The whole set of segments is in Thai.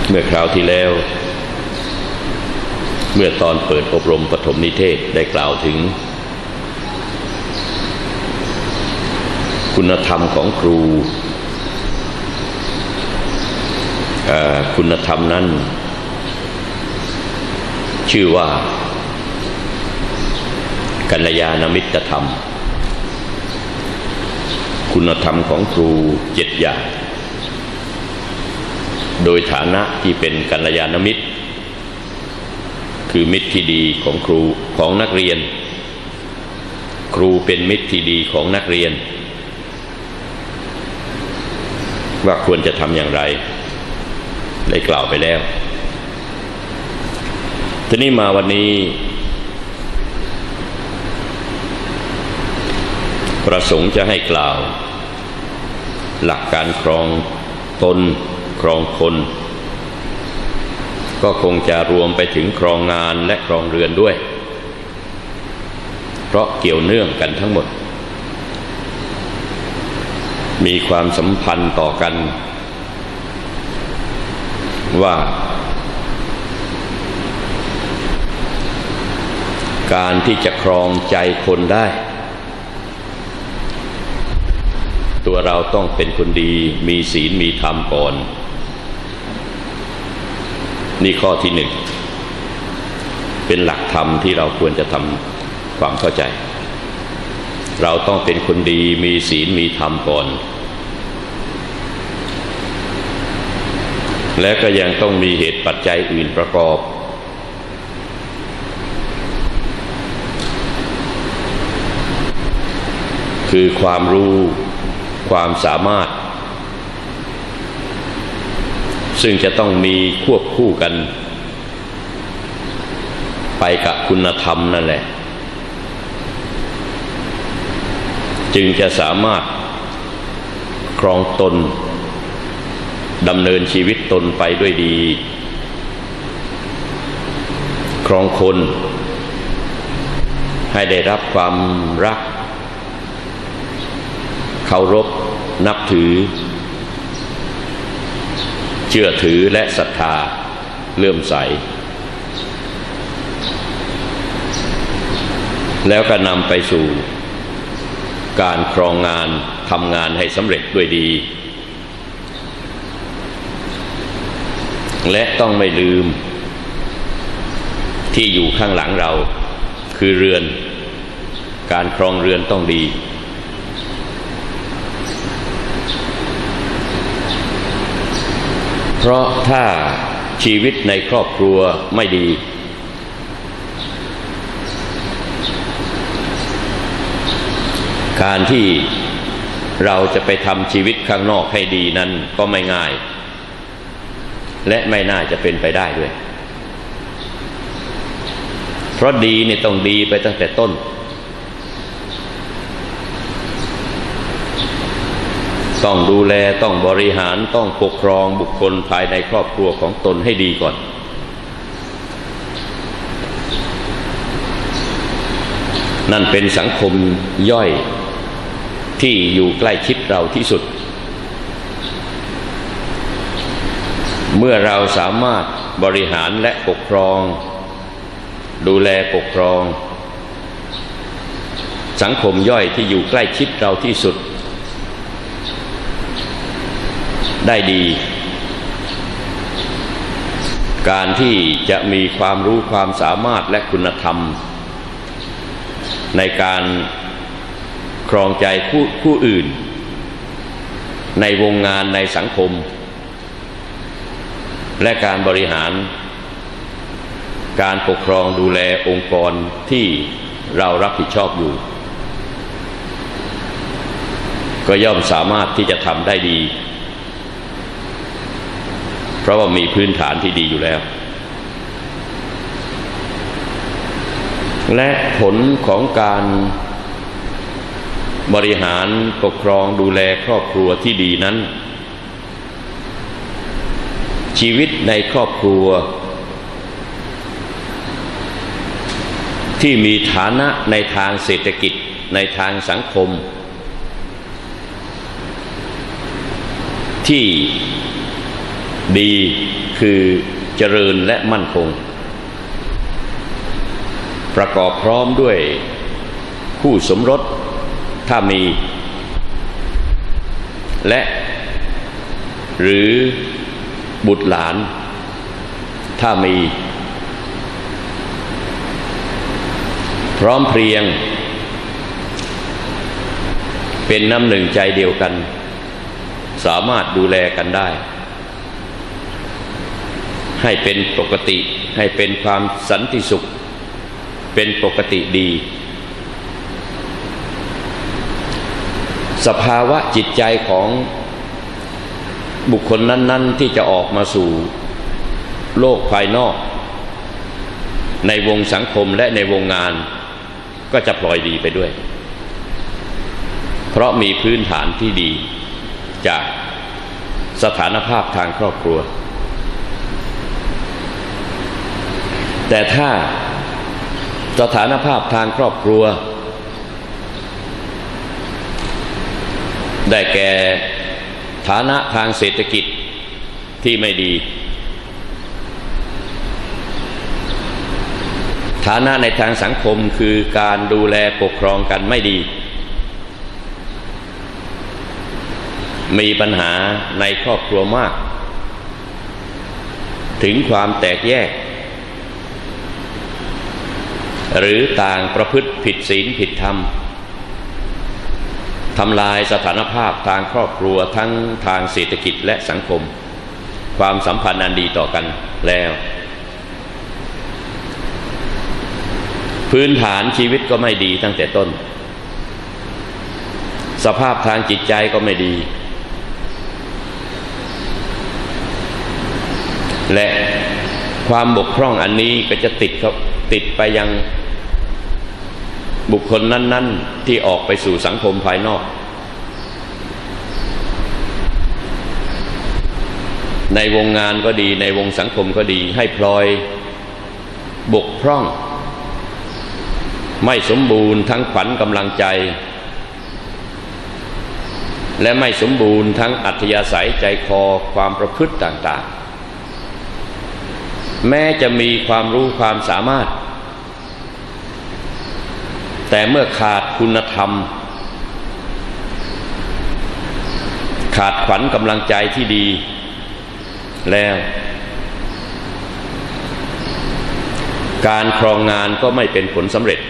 เมื่อคราวที่แล้วเมื่อตอนเปิดอบรมปฐมนิเทศได้กล่าวถึงคุณธรรมของครูคุณธรรมนั้นชื่อว่ากัลยาณมิตรธรรมคุณธรรมของครู7 อย่างโดยฐานะที่เป็นกัลยาณมิตรคือมิตรที่ดีของครูของนักเรียนครูเป็นมิตรที่ดีของนักเรียนว่าควรจะทำอย่างไรได้กล่าวไปแล้วทีนี้มาวันนี้ประสงค์จะให้กล่าวหลักการครองตนครองคนก็คงจะรวมไปถึงครองงานและครองเรือนด้วยเพราะเกี่ยวเนื่องกันทั้งหมดมีความสัมพันธ์ต่อกันว่าการที่จะครองใจคนได้ตัวเราต้องเป็นคนดีมีศีลมีธรรมก่อนนี่ข้อที่1เป็นหลักธรรมที่เราควรจะทำความเข้าใจเราต้องเป็นคนดีมีศีลมีธรรมก่อนและก็ยังต้องมีเหตุปัจจัยอื่นประกอบคือความรู้ความสามารถซึ่งจะต้องมีควบคู่กันไปกับคุณธรรมนั่นแหละจึงจะสามารถครองตนดำเนินชีวิตตนไปด้วยดีครองคนให้ได้รับความรักเคารพนับถือเชื่อถือและศรัทธาเลื่อมใสแล้วก็นำไปสู่การครองงานทำงานให้สำเร็จด้วยดีและต้องไม่ลืมที่อยู่ข้างหลังเราคือเรือนการครองเรือนต้องดีเพราะถ้าชีวิตในครอบครัวไม่ดีการที่เราจะไปทำชีวิตข้างนอกให้ดีนั้นก็ไม่ง่ายและไม่น่าจะเป็นไปได้ด้วยเพราะดีเนี่ยต้องดีไปตั้งแต่ต้นต้องดูแลต้องบริหารต้องปกครองบุคคลภายในครอบครัวของตนให้ดีก่อนนั่นเป็นสังคมย่อยที่อยู่ใกล้ชิดเราที่สุดเมื่อเราสามารถบริหารและปกครองดูแลปกครองสังคมย่อยที่อยู่ใกล้ชิดเราที่สุดได้ดีการที่จะมีความรู้ความสามารถและคุณธรรมในการครองใจผู้อื่นในวงงานในสังคมและการบริหารการปกครองดูแลองค์กรที่เรารับผิดชอบอยู่ก็ย่อมสามารถที่จะทำได้ดีเพราะว่ามีพื้นฐานที่ดีอยู่แล้วและผลของการบริหารปกครองดูแลครอบครัวที่ดีนั้นชีวิตในครอบครัวที่มีฐานะในทางเศรษฐกิจในทางสังคมที่ดีคือเจริญและมั่นคงประกอบพร้อมด้วยคู่สมรสถ้ามีและหรือบุตรหลานถ้ามีพร้อมเพรียงเป็นน้ำหนึ่งใจเดียวกันสามารถดูแลกันได้ให้เป็นปกติให้เป็นความสันติสุขเป็นปกติดีสภาวะจิตใจของบุคคลนั้นๆที่จะออกมาสู่โลกภายนอกในวงสังคมและในวงงานก็จะพลอยดีไปด้วยเพราะมีพื้นฐานที่ดีจากสถานภาพทางครอบครัวแต่ถ้าสถานภาพทางครอบครัวได้แก่ฐานะทางเศรษฐกิจที่ไม่ดีฐานะในทางสังคมคือการดูแลปกครองกันไม่ดีมีปัญหาในครอบครัวมากถึงความแตกแยกหรือต่างประพฤติผิดศีลผิดธรรมทำลายสถานภาพทางครอบครัวทั้งทางเศรษฐกิจและสังคมความสัมพันธ์อันดีต่อกันแล้วพื้นฐานชีวิตก็ไม่ดีตั้งแต่ต้นสภาพทางจิตใจก็ไม่ดีและความบกพร่องอันนี้ก็จะติดไปยังบุคคลนั้นๆที่ออกไปสู่สังคมภายนอกในวงงานก็ดีในวงสังคมก็ดีให้พลอยบกพร่องไม่สมบูรณ์ทั้งขวัญกำลังใจและไม่สมบูรณ์ทั้งอัธยาศัยใจคอความประพฤติต่างๆแม้จะมีความรู้ความสามารถแต่เมื่อขาดคุณธรรมขาดขวัญกำลังใจที่ดีแล้วการครองงานก็ไม่เป็นผลสำเร็จ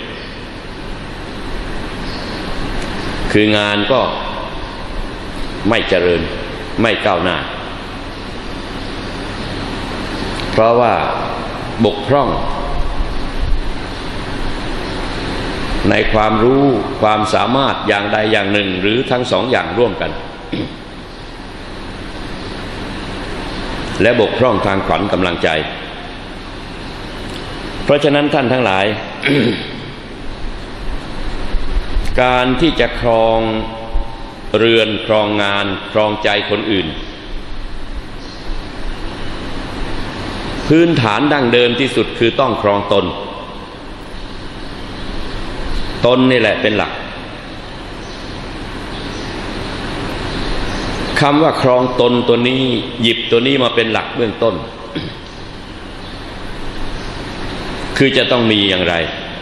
คืองานก็ไม่เจริญไม่ก้าวหน้าเพราะว่าบกพร่องในความรู้ความสามารถอย่างใดอย่างหนึ่งหรือทั้งสองอย่างร่วมกัน และบกพร่องทางขวัญกำลังใจเพราะฉะนั้นท่านทั้งหลาย การที่จะครองเรือนครองงานครองใจคนอื่นพื้นฐานดั้งเดิมที่สุดคือต้องครองตนนี่แหละเป็นหลักคำว่าครองตนตัวนี้หยิบตัวนี้มาเป็นหลักเบื้องต้น คือจะต้องมีอย่างไร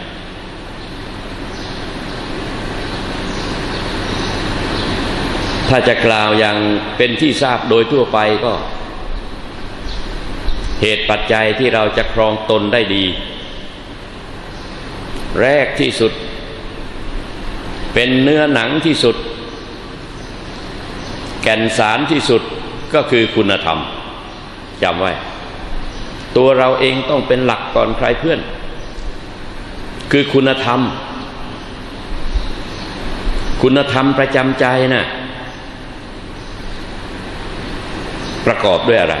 ถ้าจะกล่าวอย่างเป็นที่ทราบโดยทั่วไปก็เหตุปัจจัยที่เราจะครองตนได้ดีแรกที่สุดเป็นเนื้อหนังที่สุดแก่นสารที่สุดก็คือคุณธรรมจำไว้ตัวเราเองต้องเป็นหลักก่อนใครเพื่อนคือคุณธรรมประจำใจน่ะประกอบด้วยอะไร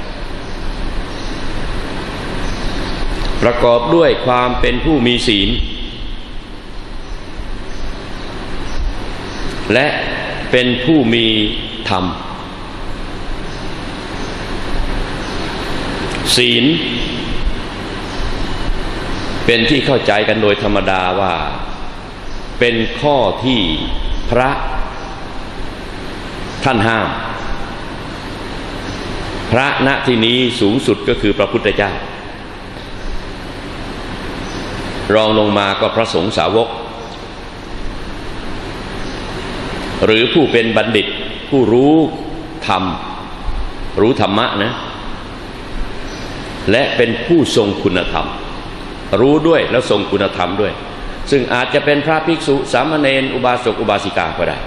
ประกอบด้วยความเป็นผู้มีศีลและเป็นผู้มีธรรมศีลเป็นที่เข้าใจกันโดยธรรมดาว่าเป็นข้อที่พระท่านห้ามพระณที่นี้สูงสุดก็คือพระพุทธเจ้า รองลงมาก็พระสงฆ์สาวกหรือผู้เป็นบัณฑิตผู้รู้ธรรมรู้ธรรมะนะและเป็นผู้ทรงคุณธรรมรู้ด้วยแล้วทรงคุณธรรมด้วยซึ่งอาจจะเป็นพระภิกษุสามเณรอุบาสกอุบาสิกาก็ได้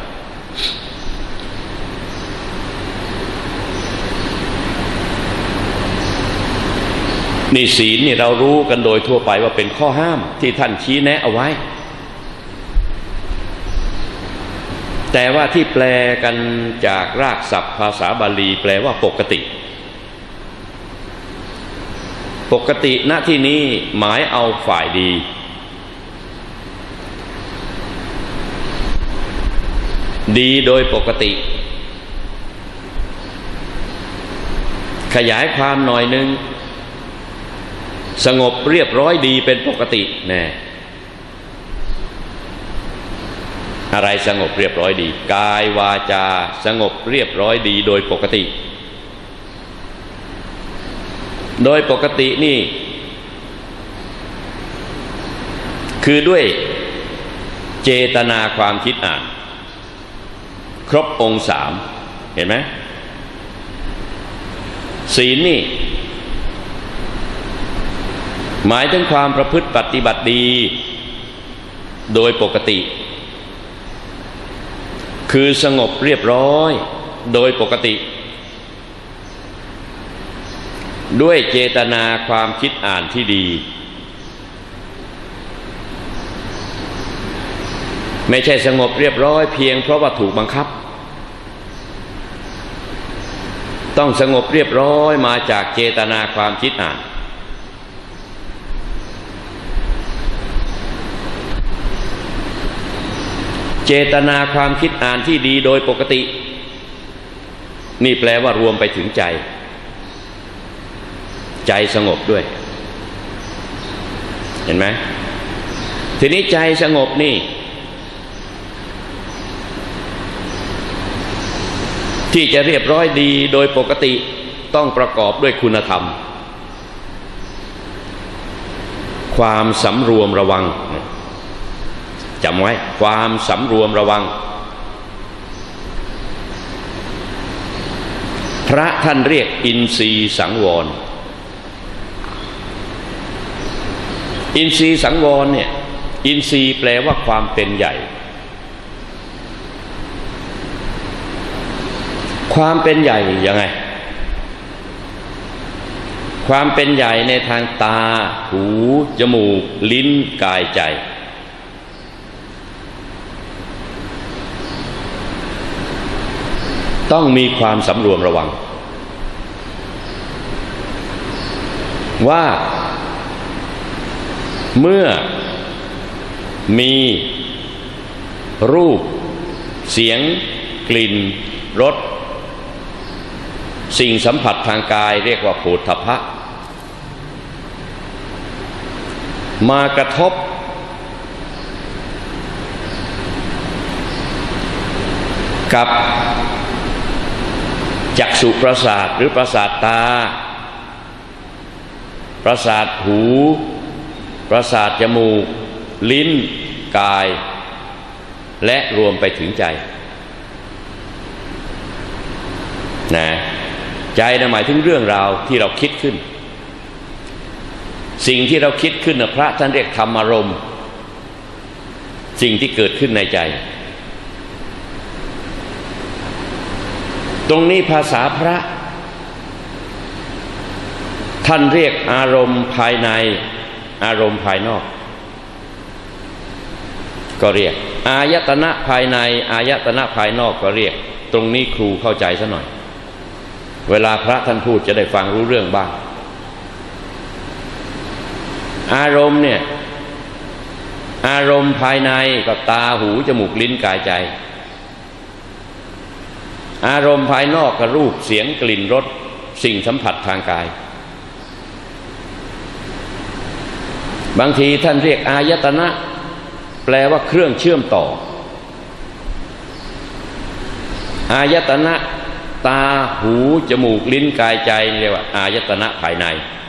นี่ศีลนี่เรารู้กันโดยทั่วไปว่าเป็นข้อห้ามที่ท่านชี้แนะเอาไว้แต่ว่าที่แปลกันจากรากศัพท์ภาษาบาลีแปลว่าปกติปกติณที่นี้หมายเอาฝ่ายดีดีโดยปกติขยายความหน่อยนึงสงบเรียบร้อยดีเป็นปกติแน่อะไรสงบเรียบร้อยดีกายวาจาสงบเรียบร้อยดีโดยปกติโดยปกตินี่คือด้วยเจตนาความคิดอ่านครบองค์สามเห็นไหมศีลนี่หมายถึงความประพฤติปฏิบัติดีโดยปกติคือสงบเรียบร้อยโดยปกติด้วยเจตนาความคิดอ่านที่ดีไม่ใช่สงบเรียบร้อยเพียงเพราะว่าถูกบังคับต้องสงบเรียบร้อยมาจากเจตนาความคิดอ่านเจตนาความคิดอ่านที่ดีโดยปกตินี่แปลว่ารวมไปถึงใจใจสงบด้วยเห็นไหมทีนี้ใจสงบนี่ที่จะเรียบร้อยดีโดยปกติต้องประกอบด้วยคุณธรรมความสำรวมระวังจำไว้ความสำรวมระวังพระท่านเรียกอินทรีย์สังวรอินทรีย์สังวรเนี่ยอินทรีย์แปลว่าความเป็นใหญ่ความเป็นใหญ่ยังไงความเป็นใหญ่ในทางตาหูจมูกลิ้นกายใจต้องมีความสำรวมระวังว่าเมื่อมีรูปเสียงกลิ่นรสสิ่งสัมผัสทางกายเรียกว่าโผฏฐัพพะมากระทบกับจักษุประสาทหรือประสาทตาประสาทหูประสาทจมูกลิ้นกายและรวมไปถึงใจนะใจนะหมายถึงเรื่องราวที่เราคิดขึ้นสิ่งที่เราคิดขึ้นนะพระท่านเรียกธรรมารมณ์สิ่งที่เกิดขึ้นในใจตรงนี้ภาษาพระท่านเรียกอารมณ์ภายในอารมณ์ภายนอกก็เรียกอายตนะภายในอายตนะภายนอกก็เรียกตรงนี้ครูเข้าใจซะหน่อยเวลาพระท่านพูดจะได้ฟังรู้เรื่องบ้างอารมณ์เนี่ยอารมณ์ภายในก็ตาหูจมูกลิ้นกายใจอารมณ์ภายนอกก็รูปเสียงกลิ่นรสสิ่งสัมผัสทางกายบางทีท่านเรียกอายตนะแปลว่าเครื่องเชื่อมต่ออายตนะตาหูจมูกลิ้นกายใจเรียกว่าอายตนะภายใน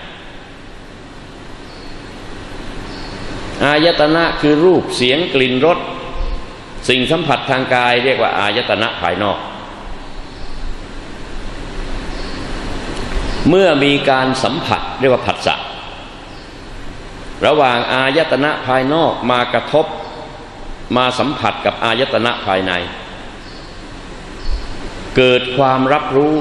อายตนะคือรูปเสียงกลิ่นรสสิ่งสัมผัสทางกายเรียกว่าอายตนะภายนอกเมื่อมีการสัมผัสเรียกว่าผัสสะระหว่างอายตนะภายนอกมากระทบมาสัมผัสกับอายตนะภายในเกิดความรับรู้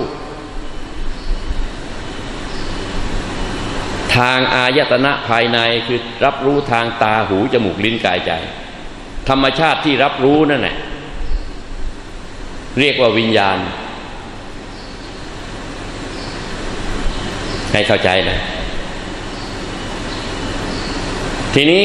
ทางอายตนะภายในคือรับรู้ทางตาหูจมูกลิ้นกายใจธรรมชาติที่รับรู้นั่นแหละเรียกว่าวิญญาณให้เข้าใจนะทีนี้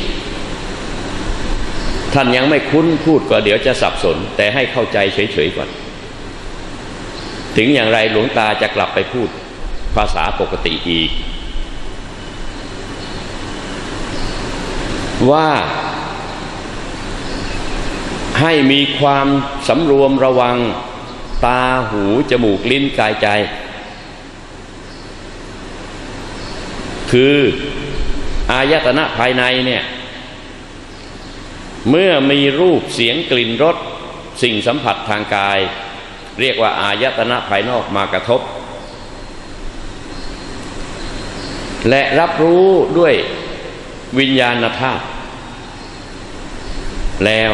ท่านยังไม่คุ้นพูดก็เดี๋ยวจะสับสนแต่ให้เข้าใจเฉยๆก่อนถึงอย่างไรหลวงตาจะกลับไปพูดภาษาปกติอีกว่าให้มีความสำรวมระวังตาหูจมูกลิ้นกายใจคืออายตนะภายในเนี่ยเมื่อมีรูปเสียงกลิ่นรสสิ่งสัมผัสทางกายเรียกว่าอายตนะภายนอกมากระทบและรับรู้ด้วยวิญญาณธาตุแล้ว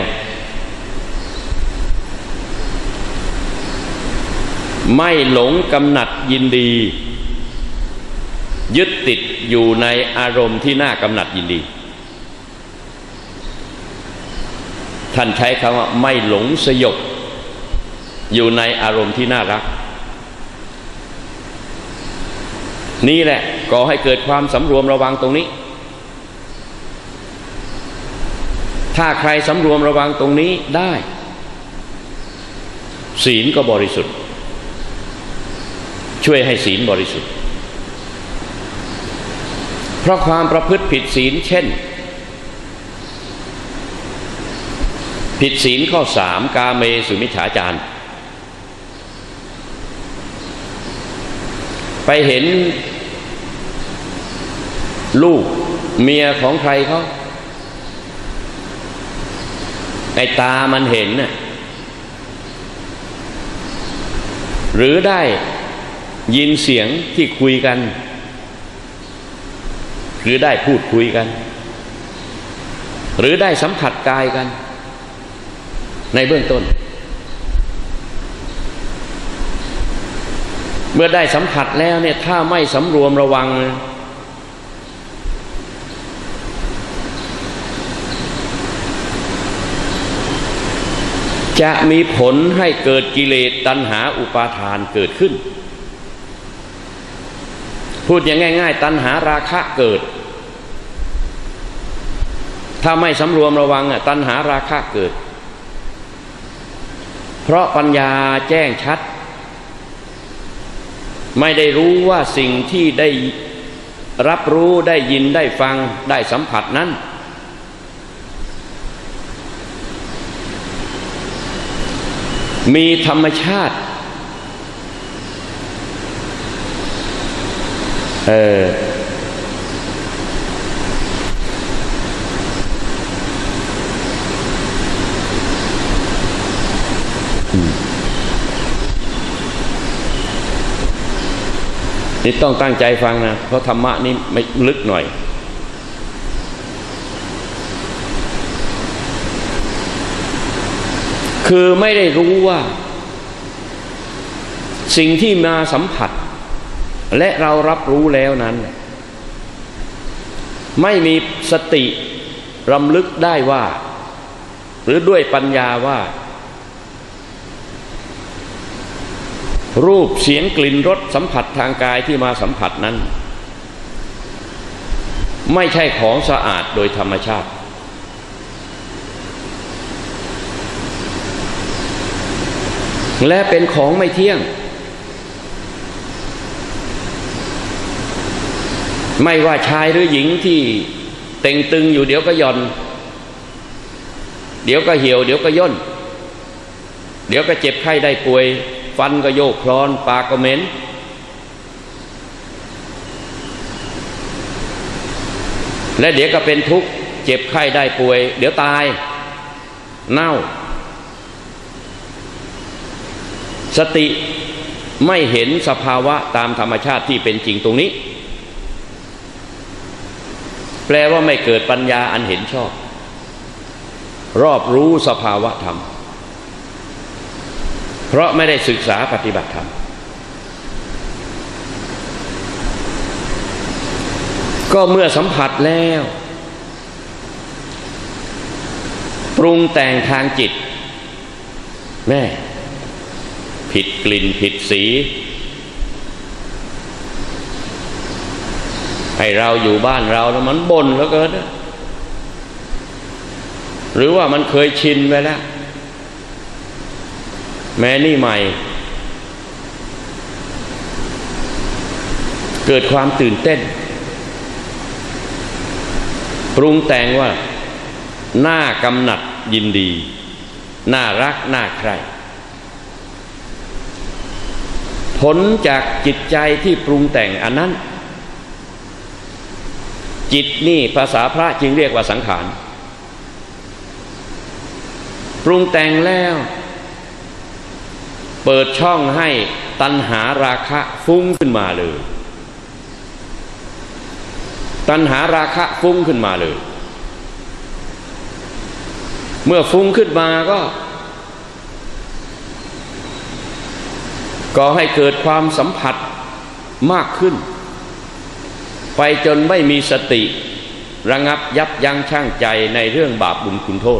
ไม่หลงกำหนัดยินดียึดติดอยู่ในอารมณ์ที่น่ากำหนัดยินดีท่านใช้คำว่าไม่หลงสยบอยู่ในอารมณ์ที่น่ารักนี่แหละก่อให้เกิดความสำรวมระวังตรงนี้ถ้าใครสำรวมระวังตรงนี้ได้ศีลก็บริสุทธิ์ช่วยให้ศีลบริสุทธิ์เพราะความประพฤติผิดศีลเช่นผิดศีลข้อ3กาเมสุมิจฉาจารไปเห็นลูกเมียของใครเขาไอ้ตามันเห็นน่ะหรือได้ยินเสียงที่คุยกันหรือได้พูดคุยกันหรือได้สัมผัสกายกันในเบื้องต้นเมื่อได้สัมผัสแล้วเนี่ยถ้าไม่สำรวมระวังจะมีผลให้เกิดกิเลสตัณหาอุปาทานเกิดขึ้นพูดอย่างง่ายๆตัณหาราคะเกิดถ้าไม่สำรวมระวังตัณหาราคะเกิดเพราะปัญญาแจ้งชัดไม่ได้รู้ว่าสิ่งที่ได้รับรู้ได้ยินได้ฟังได้สัมผัสนั้นมีธรรมชาตินี่ต้องตั้งใจฟังนะเพราะธรรมะนี่ไม่ลึกหน่อยคือไม่ได้รู้ว่าสิ่งที่มาสัมผัสและเรารับรู้แล้วนั้นไม่มีสติรำลึกได้ว่าหรือด้วยปัญญาว่ารูปเสียงกลิ่นรสสัมผัสทางกายที่มาสัมผัสนั้นไม่ใช่ของสะอาดโดยธรรมชาติและเป็นของไม่เที่ยงไม่ว่าชายหรือหญิงที่เต่งตึงอยู่เดี๋ยวก็หย่อนเดี๋ยวก็เหี่ยวเดี๋ยวก็ย่นเดี๋ยวก็เจ็บไข้ได้ป่วยฟันก็โยกคลอนปากก็เหม็นและเดี๋ยวก็เป็นทุกข์เจ็บไข้ได้ป่วยเดี๋ยวตายเน่าสติไม่เห็นสภาวะตามธรรมชาติที่เป็นจริงตรงนี้แปลว่าไม่เกิดปัญญาอันเห็นชอบรอบรู้สภาวะธรรมเพราะไม่ได้ศึกษาปฏิบัติธรรมก็เมื่อสัมผัสแล้วปรุงแต่งทางจิตแม่ผิดกลิ่นผิดสีให้เราอยู่บ้านเราแล้วมันบ่นเหลือเกินหรือว่ามันเคยชินไปแล้วแม้นี่ใหม่เกิดความตื่นเต้นปรุงแต่งว่าน่ากำหนัดยินดีน่ารักน่าใคร่ผลจากจิตใจที่ปรุงแต่งอันนั้นจิตนี่ภาษาพระจึงเรียกว่าสังขารปรุงแต่งแล้วเปิดช่องให้ตัณหาราคะฟุ้งขึ้นมาเลยตัณหาราคะฟุ้งขึ้นมาเลยเมื่อฟุ้งขึ้นมาก็ก่อให้เกิดความสัมผัสมากขึ้นไปจนไม่มีสติระงับยับยั้งชั่งใจในเรื่องบาปบุญคุณโทษ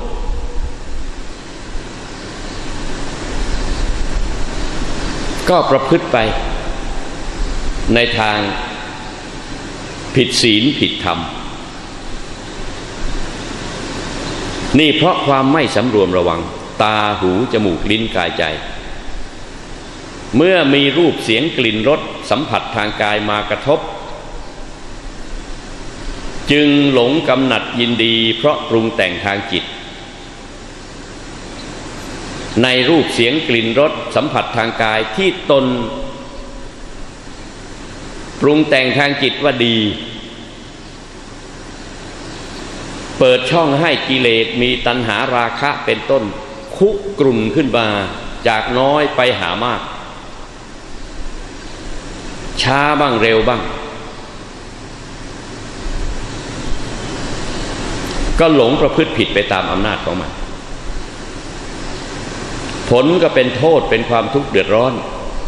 ก็ประพฤติไปในทางผิดศีลผิดธรรมนี่เพราะความไม่สำรวมระวังตาหูจมูกลิ้นกายใจเมื่อมีรูปเสียงกลิ่นรสสัมผัสทางกายมากระทบจึงหลงกำหนัดยินดีเพราะปรุงแต่งทางจิตในรูปเสียงกลิ่นรสสัมผัสทางกายที่ตนปรุงแต่งทางจิตว่าดีเปิดช่องให้กิเลสมีตัณหาราคะเป็นต้นคุกรุ่นขึ้นมาจากน้อยไปหามากช้าบ้างเร็วบ้างก็หลงประพฤติผิดไปตามอำนาจของมันผลก็เป็นโทษเป็นความทุกข์เดือดร้อน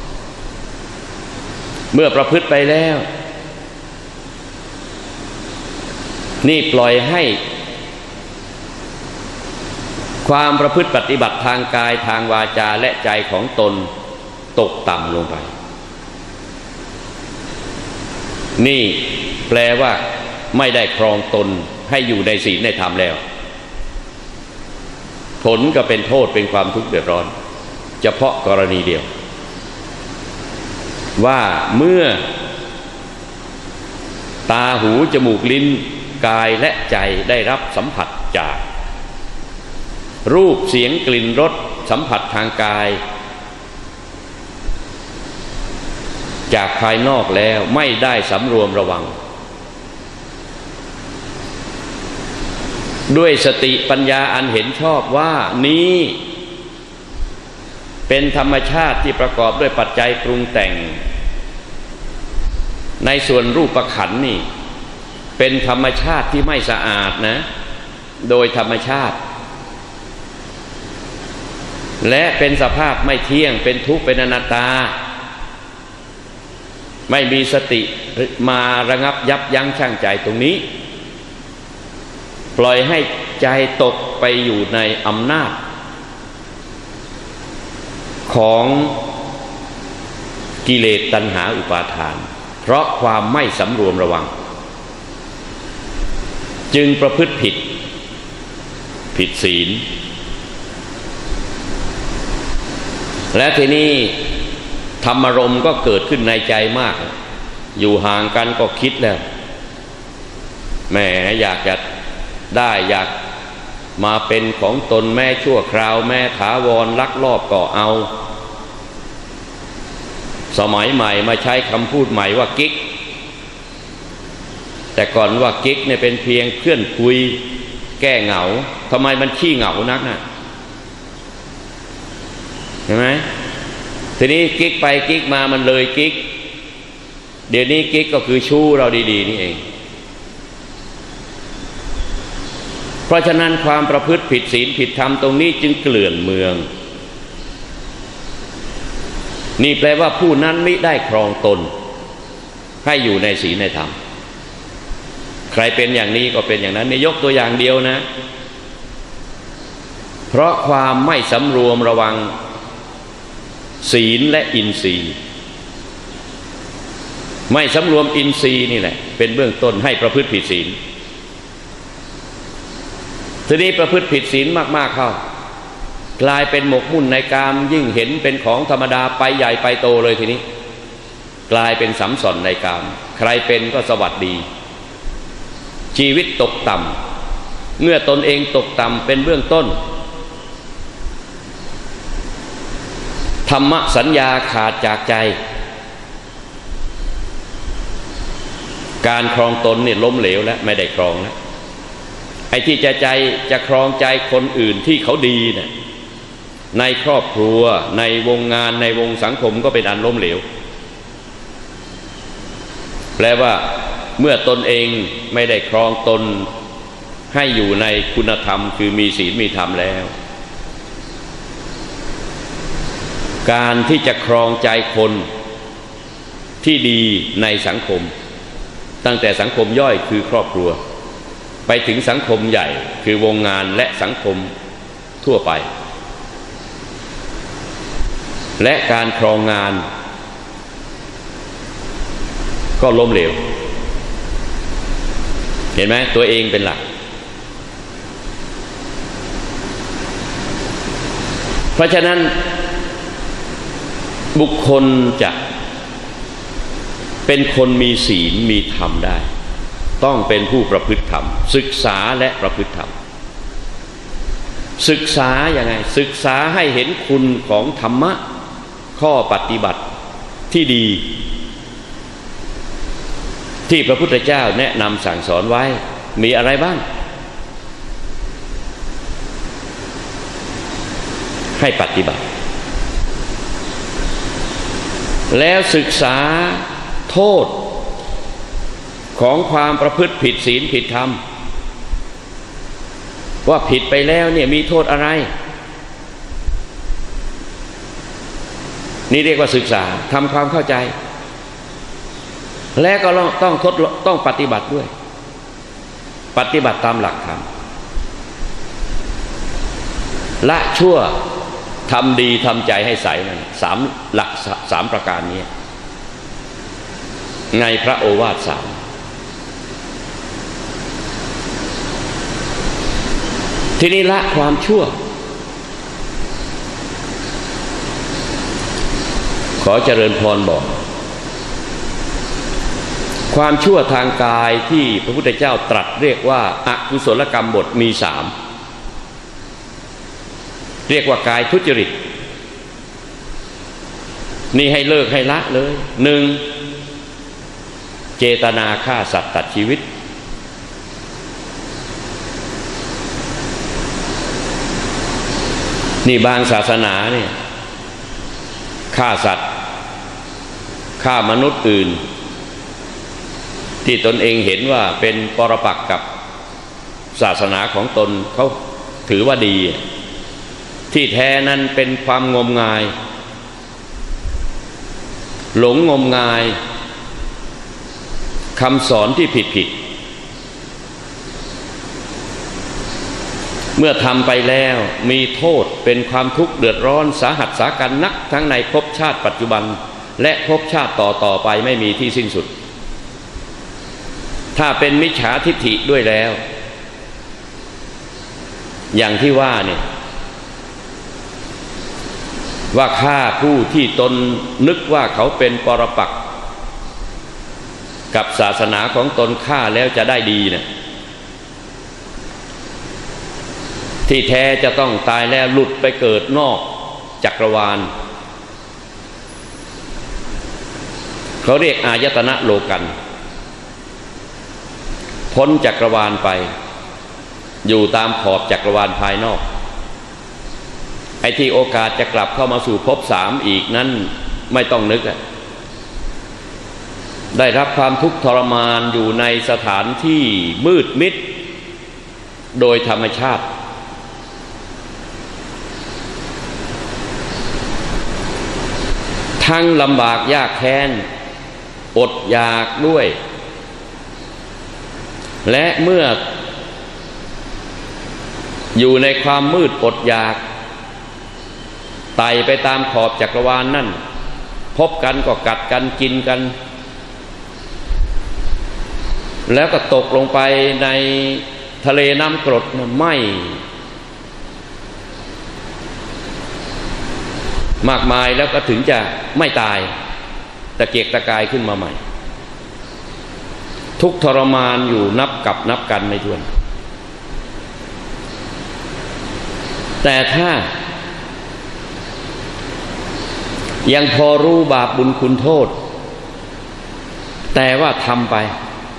เมื่อประพฤติไปแล้วนี่ปล่อยให้ความประพฤติปฏิบัติทางกายทางวาจาและใจของตนตกต่ำลงไปนี่แปลว่าไม่ได้ครองตนให้อยู่ในศีลในธรรมแล้วผลก็เป็นโทษเป็นความทุกข์เดือดร้อนเฉพาะกรณีเดียวว่าเมื่อตาหูจมูกลิ้นกายและใจได้รับสัมผัสจากรูปเสียงกลิ่นรสสัมผัสทางกายจากภายนอกแล้วไม่ได้สำรวมระวังด้วยสติปัญญาอันเห็นชอบว่านี้เป็นธรรมชาติที่ประกอบด้วยปัจจัยปรุงแต่งในส่วนรูปขันธ์นี่เป็นธรรมชาติที่ไม่สะอาดนะโดยธรรมชาติและเป็นสภาพไม่เที่ยงเป็นทุกข์เป็นอนัตตาไม่มีสติมาระงับยับยั้งชั่งใจตรงนี้ปล่อยให้ใจตกไปอยู่ในอำนาจของกิเลสตัณหาอุปาทานเพราะความไม่สำรวมระวังจึงประพฤติผิดศีลและทีนี้ธรรมารมณ์ก็เกิดขึ้นในใจมากอยู่ห่างกันก็คิดแล้วแหมอยากจะได้อยากมาเป็นของตนแม้ชั่วคราวแม้ถาวรลักลอบก็เอาสมัยใหม่มาใช้คำพูดใหม่ว่ากิ๊กแต่ก่อนว่ากิ๊กเนี่ยเป็นเพียงเพื่อนคุยแก้เหงาทำไมมันขี้เหงานักน่ะเห็นไหมทีนี้กิ๊กไปกิ๊กมามันเลยกิ๊กเดี๋ยวนี้กิ๊กก็คือชู้เราดีๆนี่เองเพราะฉะนั้นความประพฤติผิดศีลผิดธรรมตรงนี้จึงเกลื่อนเมืองนี่แปลว่าผู้นั้นไม่ได้ครองตนให้อยู่ในศีลในธรรมใครเป็นอย่างนี้ก็เป็นอย่างนั้นนี่ยกตัวอย่างเดียวนะเพราะความไม่สำรวมระวังศีลและอินทรีย์ไม่สำรวมอินทรีย์นี่แหละเป็นเบื้องต้นให้ประพฤติผิดศีลทีนี้ประพฤติผิดศีลมากๆเข้ากลายเป็นหมกมุ่นในกามยิ่งเห็นเป็นของธรรมดาไปใหญ่ไปโตเลยทีนี้กลายเป็นสัมสอนในกามใครเป็นก็สวัสดีชีวิตตกต่ำเมื่อตนเองตกต่ำเป็นเบื้องต้นธรรมสัญญาขาดจากใจการครองตนเนี่ยล้มเหลวแล้วไม่ได้ครองแล้วไอ้ที่จะครองใจคนอื่นที่เขาดีเนี่ยในครอบครัวในวงงานในวงสังคมก็เป็นอันล้มเหลวแปลว่าเมื่อตนเองไม่ได้ครองตนให้อยู่ในคุณธรรมคือมีศีลมีธรรมแล้วการที่จะครองใจคนที่ดีในสังคมตั้งแต่สังคมย่อยคือครอบครัวไปถึงสังคมใหญ่คือวงงานและสังคมทั่วไปและการครองงานก็ล้มเหลวเห็นไหมตัวเองเป็นหลักเพราะฉะนั้นบุคคลจะเป็นคนมีศีลมีธรรมได้ต้องเป็นผู้ประพฤติธรรมศึกษาและประพฤติธรรมศึกษาอย่างไงศึกษาให้เห็นคุณของธรรมะข้อปฏิบัติที่ดีที่พระพุทธเจ้าแนะนำสั่งสอนไว้มีอะไรบ้างให้ปฏิบัติแล้วศึกษาโทษของความประพฤติผิดศีลผิดธรรมว่าผิดไปแล้วเนี่ยมีโทษอะไรนี่เรียกว่าศึกษาทำความเข้าใจและก็ต้องปฏิบัติด้วยปฏิบัติตามหลักธรรมละชั่วทำดีทำใจให้ใสนั่นหลักสามประการนี้ในพระโอวาท3ทีนี้ละความชั่วขอเจริญพรบอกความชั่วทางกายที่พระพุทธเจ้าตรัสเรียกว่าอกุศลกรรมบทมี3เรียกว่ากายทุจริตนี่ให้เลิกให้ละเลย1เจตนาฆ่าสัตว์ตัดชีวิตนี่บางศาสนาเนี่ยฆ่าสัตว์ฆ่ามนุษย์อื่นที่ตนเองเห็นว่าเป็นปรปักษ์กับศาสนาของตนเขาถือว่าดีที่แท้นั้นเป็นความงมงายหลงงมงายคำสอนที่ผิดเมื่อทำไปแล้วมีโทษเป็นความทุกข์เดือดร้อนสาหัสสากันนักทั้งในภพชาติปัจจุบันและภพชาติต่อไปไม่มีที่สิ้นสุดถ้าเป็นมิจฉาทิฏฐิด้วยแล้วอย่างที่ว่าเนี่ยว่าฆ่าผู้ที่ตนนึกว่าเขาเป็นปรปักษ์กับศาสนาของตนฆ่าแล้วจะได้ดีเนี่ยที่แท้จะต้องตายแล้วหลุดไปเกิดนอกจักรวาลเขาเรียกอายตนะโลกันพ้นจักรวาลไปอยู่ตามขอบจักรวาลภายนอกไอ้ที่โอกาสจะกลับเข้ามาสู่ภพสามอีกนั้นไม่ต้องนึกได้รับความทุกข์ทรมานอยู่ในสถานที่มืดมิดโดยธรรมชาติทั้งลำบากยากแค้นอดอยากด้วยและเมื่ออยู่ในความมืดอดอยากไต่ไปตามขอบจักรวาลนั่นพบกันก็กัดกันกินกันแล้วก็ตกลงไปในทะเลน้ำกรดไหม้มากมายแล้วก็ถึงจะไม่ตายตะเกียกตะกายขึ้นมาใหม่ทุกทรมานอยู่นับกับนับกันไม่ถ้วนแต่ถ้ายังพอรู้บาปบุญคุณโทษแต่ว่าทำไป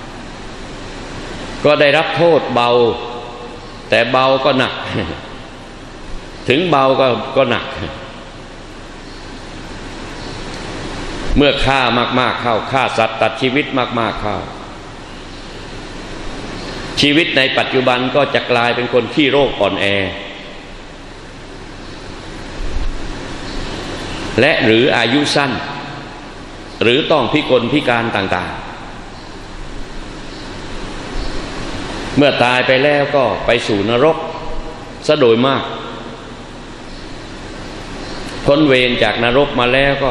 ก็ได้รับโทษเบาแต่เบาก็หนักถึงเบาก็หนักเมื่อฆ่ามากๆเข้าฆ่าสัตว์ตัดชีวิตมากๆเข้าชีวิตในปัจจุบันก็จะกลายเป็นคนขี้โรคอ่อนแอและหรืออายุสั้นหรือต้องพิกลพิการต่างๆเมื่อตายไปแล้วก็ไปสู่นรกซะโดยมากพ้นเวรจากนรกมาแล้วก็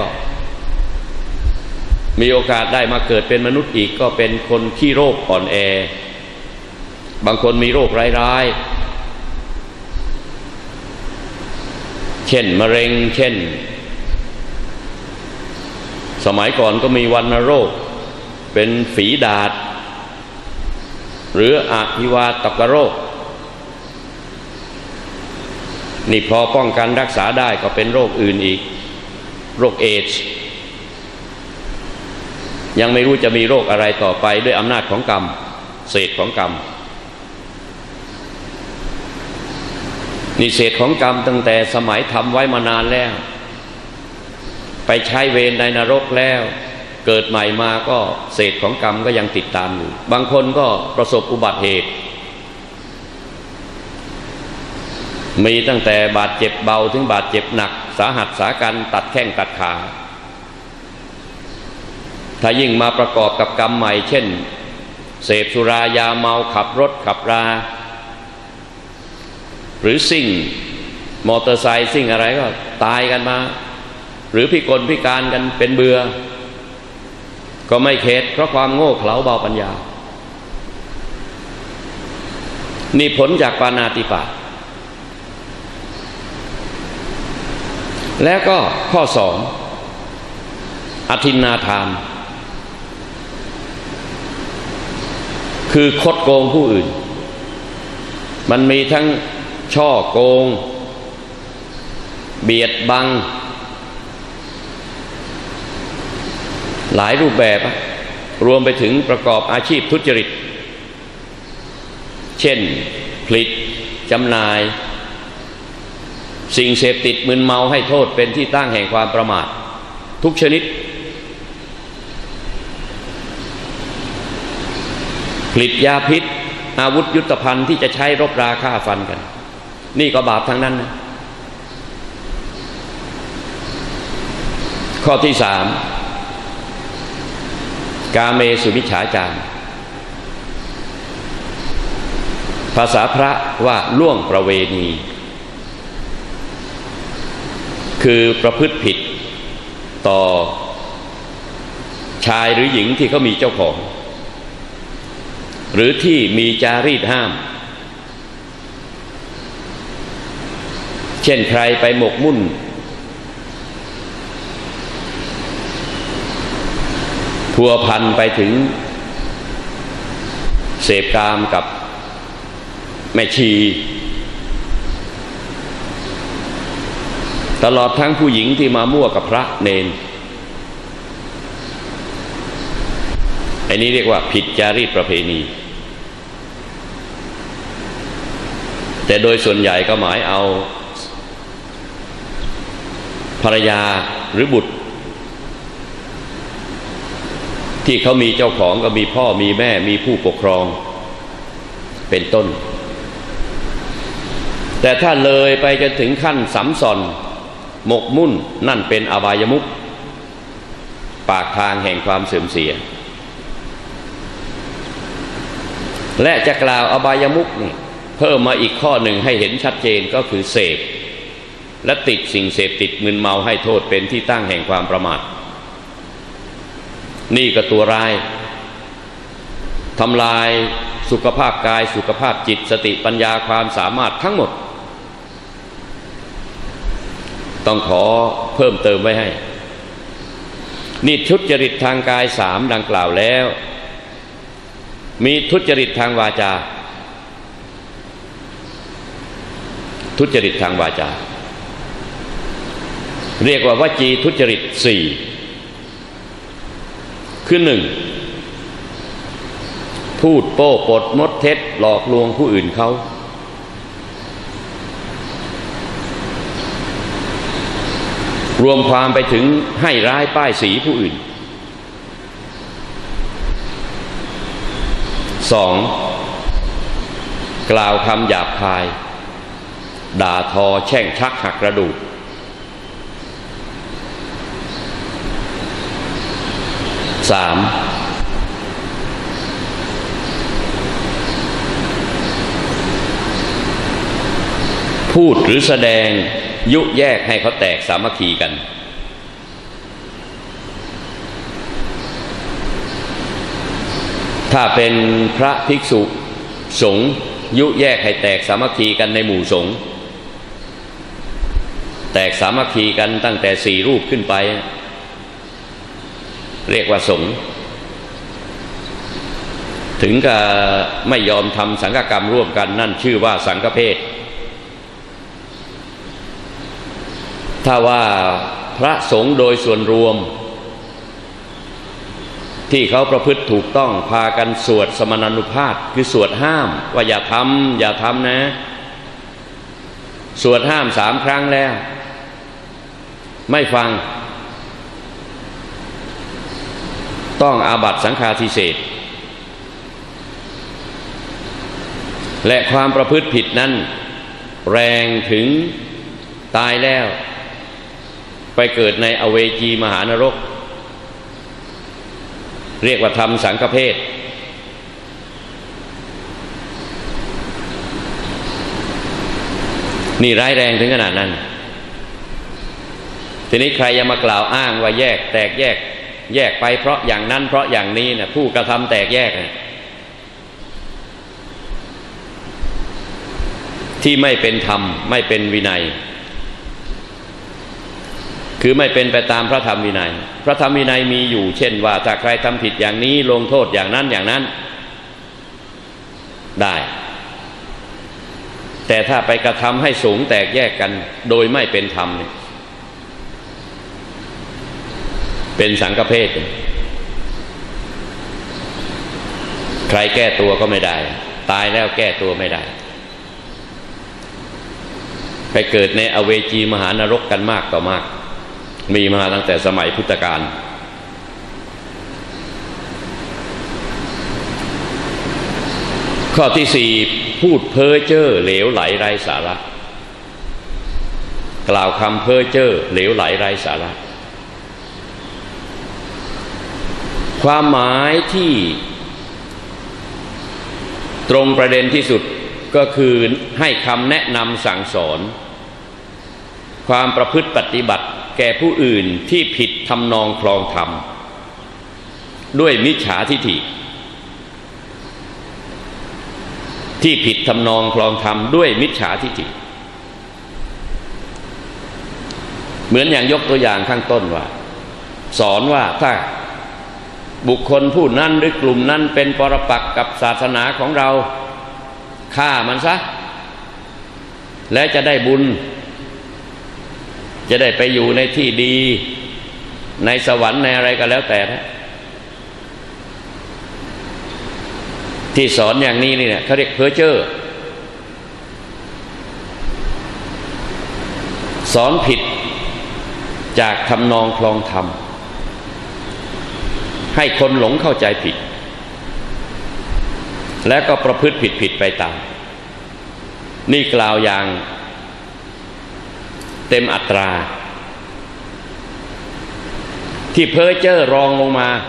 มีโอกาสได้มาเกิดเป็นมนุษย์อีกก็เป็นคนขี้โรคอ่อนแอบางคนมีโรคร้ายๆเช่นมะเร็งเช่นสมัยก่อนก็มีวัณโรคเป็นฝีดาษหรืออหิวาตกโรคนี่พอป้องกันรักษาได้ก็เป็นโรคอื่นอีกโรคเอดส์ยังไม่รู้จะมีโรคอะไรต่อไปด้วยอำนาจของกรรมเศษของกรรมนี่เศษของกรรมตั้งแต่สมัยทำไว้มานานแล้วไปใช้เวรในนรกแล้วเกิดใหม่มาก็เศษของกรรมก็ยังติดตามอยู่บางคนก็ประสบอุบัติเหตุมีตั้งแต่บาดเจ็บเบาถึงบาดเจ็บหนักสาหัสสากันตัดแข้งตัดขาถ้ายิ่งมาประกอบกับกรรมใหม่เช่นเสพสุรายาเมาขับรถขับราหรือซิ่งมอเตอร์ไซค์ซิ่งอะไรก็ตายกันมาหรือพิกลพิการกันเป็นเบื่อก็ไม่เข็ดเพราะความโง่เขลาเบาปัญญานี่ผลจากปาณาติบาตแล้วก็ข้อสองอทินนาทานคือคดโกงผู้อื่นมันมีทั้งช่อโกงเบียดบังหลายรูปแบบรวมไปถึงประกอบอาชีพทุจริตเช่นผลิตจำหน่ายสิ่งเสพติดมึนเมาให้โทษเป็นที่ตั้งแห่งความประมาททุกชนิดผลิตยาพิษอาวุธยุทโธภัณฑ์ที่จะใช้รบราฆ่าฟันกันนี่ก็บาปทั้งนั้นนะข้อที่สามกาเมสุมิจฉาจารภาษาพระว่าล่วงประเวณีคือประพฤติผิดต่อชายหรือหญิงที่เขามีเจ้าของหรือที่มีจารีตห้ามเช่นใครไปหมกมุ่นพัวพันไปถึงเสพกามกับแม่ชีตลอดทั้งผู้หญิงที่มามั่วกับพระเนนอันนี้เรียกว่าผิดจารีตประเพณีแต่โดยส่วนใหญ่ก็หมายเอาภรรยาหรือบุตรที่เขามีเจ้าของก็มีพ่อมีแม่มีผู้ปกครองเป็นต้นแต่ถ้าเลยไปจนถึงขั้นสัมสอนหมกมุ่นนั่นเป็นอบายมุขปากทางแห่งความเสื่อมเสียและจะกล่าวอบายมุขนี่เพิ่มมาอีกข้อหนึ่งให้เห็นชัดเจนก็คือเสพและติดสิ่งเสพติดมึนเมาให้โทษเป็นที่ตั้งแห่งความประมาทนี่ก็ตัวร้ายทำลายสุขภาพกายสุขภาพจิตสติปัญญาความสามารถทั้งหมดต้องขอเพิ่มเติมไว้ให้นี่ทุจริตทางกาย3ดังกล่าวแล้วมีทุจริตทางวาจาทุจริตทางวาจาเรียกว่าวจีทุจริต4คือ1พูดโป้ปดมดเท็จหลอกลวงผู้อื่นเขารวมความไปถึงให้ร้ายป้ายสีผู้อื่น2กล่าวคำหยาบคายด่าทอแช่งชักหักกระดูก3พูดหรือแสดงยุแยกให้เขาแตกสามัคคีกันถ้าเป็นพระภิกษุสงฆ์ยุแยกให้แตกสามัคคีกันในหมู่สงฆ์แตกสามัคคีกันตั้งแต่4รูปขึ้นไปเรียกว่าสงฆ์ถึงกับไม่ยอมทำสังฆกรรมร่วมกันนั่นชื่อว่าสังฆเพศถ้าว่าพระสงฆ์โดยส่วนรวมที่เขาประพฤติถูกต้องพากันสวดสมณานุภาพคือสวดห้ามว่าอย่าทำนะสวดห้าม3 ครั้งแล้วไม่ฟังต้องอาบัติสังฆาทิเศษและความประพฤติผิดนั้นแรงถึงตายแล้วไปเกิดในอเวจีมหานรกเรียกว่าทำสังฆเพศนี่ร้ายแรงถึงขนาดนั้นทีนี้ใครจะมากล่าวอ้างว่าแยกแตกแยกไปเพราะอย่างนั้นเพราะอย่างนี้นะผู้กระทำแตกแยกนะที่ไม่เป็นธรรมไม่เป็นวินัยคือไม่เป็นไปตามพระธรรมวินัยพระธรรมวินัยมีอยู่เช่นว่าถ้าใครทำผิดอย่างนี้ลงโทษอย่างนั้นได้แต่ถ้าไปกระทำให้สงฆ์แตกแยกกันโดยไม่เป็นธรรมเนี่ยเป็นสังฆเพศใครแก้ตัวก็ไม่ได้ตายแล้วแก้ตัวไม่ได้ไปเกิดในอเวจีมหานรกกันมากต่อมากมีมาตั้งแต่สมัยพุทธกาลข้อที่4พูดเพ้อเจ้อเหลวไหลไร้สาระกล่าวคำเพ้อเจ้อเหลวไหลไร้สาระความหมายที่ตรงประเด็นที่สุดก็คือให้คำแนะนำสั่งสอนความประพฤติปฏิบัติแก่ผู้อื่นที่ผิดทำนองคลองธรรมด้วยมิจฉาทิฐิที่ผิดทำนองคลองธรรมด้วยมิจฉาทิฐิเหมือนอย่างยกตัวอย่างข้างต้นว่าสอนว่าถ้าบุคคลผู้นั้นหรือกลุ่มนั้นเป็นปรปักษ์กับศาสนาของเราฆ่ามันซะและจะได้บุญจะได้ไปอยู่ในที่ดีในสวรรค์ในอะไรก็แล้วแต่นะที่สอนอย่างนี้เนี่ยเขาเรียกเพ้อเจ้อสอนผิดจากทำนองคลองธรรมให้คนหลงเข้าใจผิดและก็ประพฤติผิดไปตามนี่กล่าวอย่างเต็มอัตราที่เพ้อเจ้อรองลงมา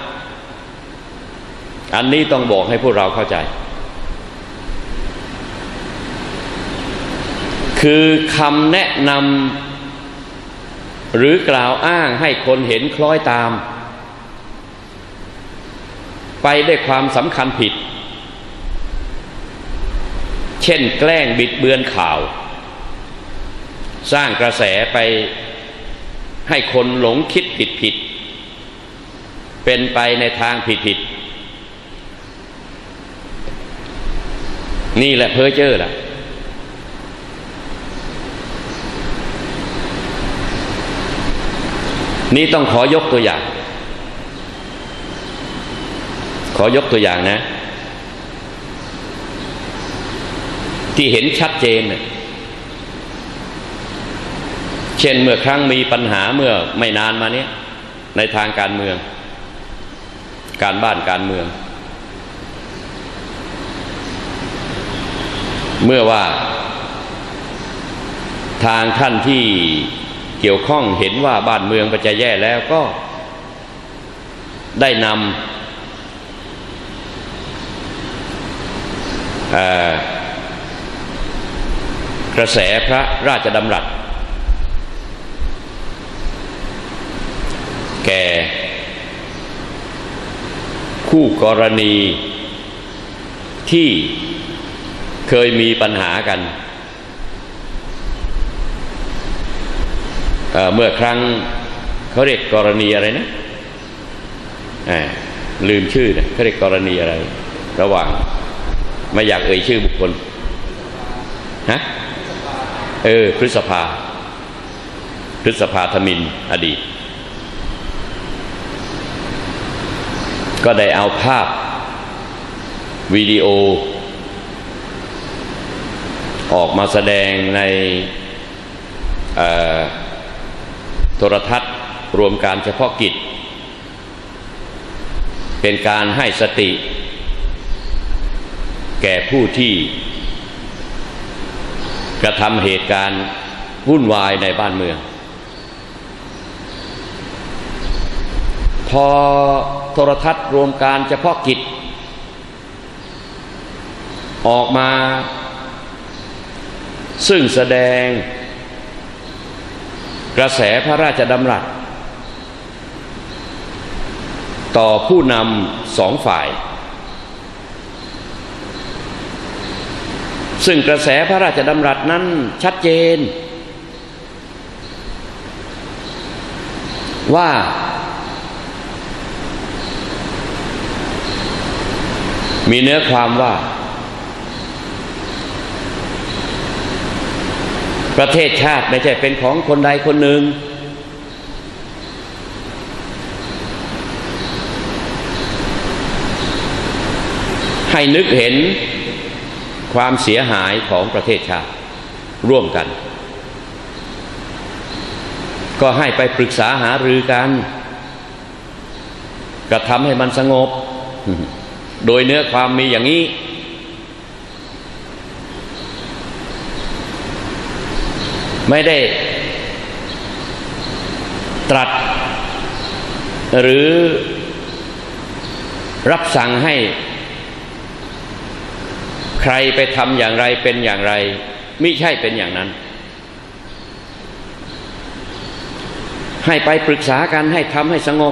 อันนี้ต้องบอกให้พวกเราเข้าใจคือคำแนะนำหรือกล่าวอ้างให้คนเห็นคล้อยตามไปได้ความสำคัญผิดเช่นแกล้งบิดเบือนข่าวสร้างกระแสไปให้คนหลงคิดผิดเป็นไปในทางผิดนี่แหละเพ้อเจ้อล่ะนี่ต้องขอยกตัวอย่างนะที่เห็นชัดเจนเช่นเมื่อครั้งมีปัญหาเมื่อไม่นานมานี้ในทางการเมืองการบ้านการเมืองเมื่อว่าทางท่านที่เกี่ยวข้องเห็นว่าบ้านเมืองมันจะแย่แล้วก็ได้นำกระแสพระราชดำรัสแก่คู่กรณีที่เคยมีปัญหากันเมื่อครั้งเขาเรียกกรณีอะไรนะลืมชื่อนะเขาเรียกกรณีอะไรระหว่างไม่อยากเอ่ยชื่อบุคคลฮะพฤษภาธมินอดีตก็ได้เอาภาพวิดีโอออกมาแสดงในโทรทัศน์รวมการเฉพาะกิจเป็นการให้สติแก่ผู้ที่กระทำเหตุการณ์วุ่นวายในบ้านเมืองพอโทรทัศน์รวมการเฉพาะกิจออกมาซึ่งแสดงกระแสพระราชดำรัสต่อผู้นำสองฝ่ายซึ่งกระแสพระราชดำรัสนั้นชัดเจนว่ามีเนื้อความว่าประเทศชาติไม่ใช่เป็นของคนใดคนหนึ่งให้นึกเห็นความเสียหายของประเทศชาติร่วมกันก็ให้ไปปรึกษาหารือกันกระทำให้มันสงบโดยเนื้อความมีอย่างนี้ไม่ได้ตรัสหรือรับสั่งให้ใครไปทำอย่างไรเป็นอย่างไรมิใช่เป็นอย่างนั้นให้ไปปรึกษากันให้ทำให้สงบ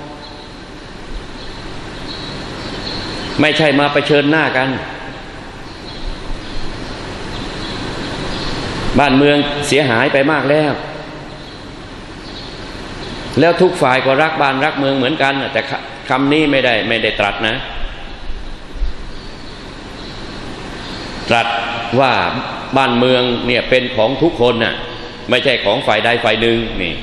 ไม่ใช่มาเผชิญหน้ากันบ้านเมืองเสียหายไปมากแล้วทุกฝ่ายก็รักบ้านรักเมืองเหมือนกันแต่คำนี้ไม่ได้ตรัสนะตรัสว่าบ้านเมืองเนี่ยเป็นของทุกคนน่ะไม่ใช่ของฝ่ายใดฝ่ายหนึ่งนี่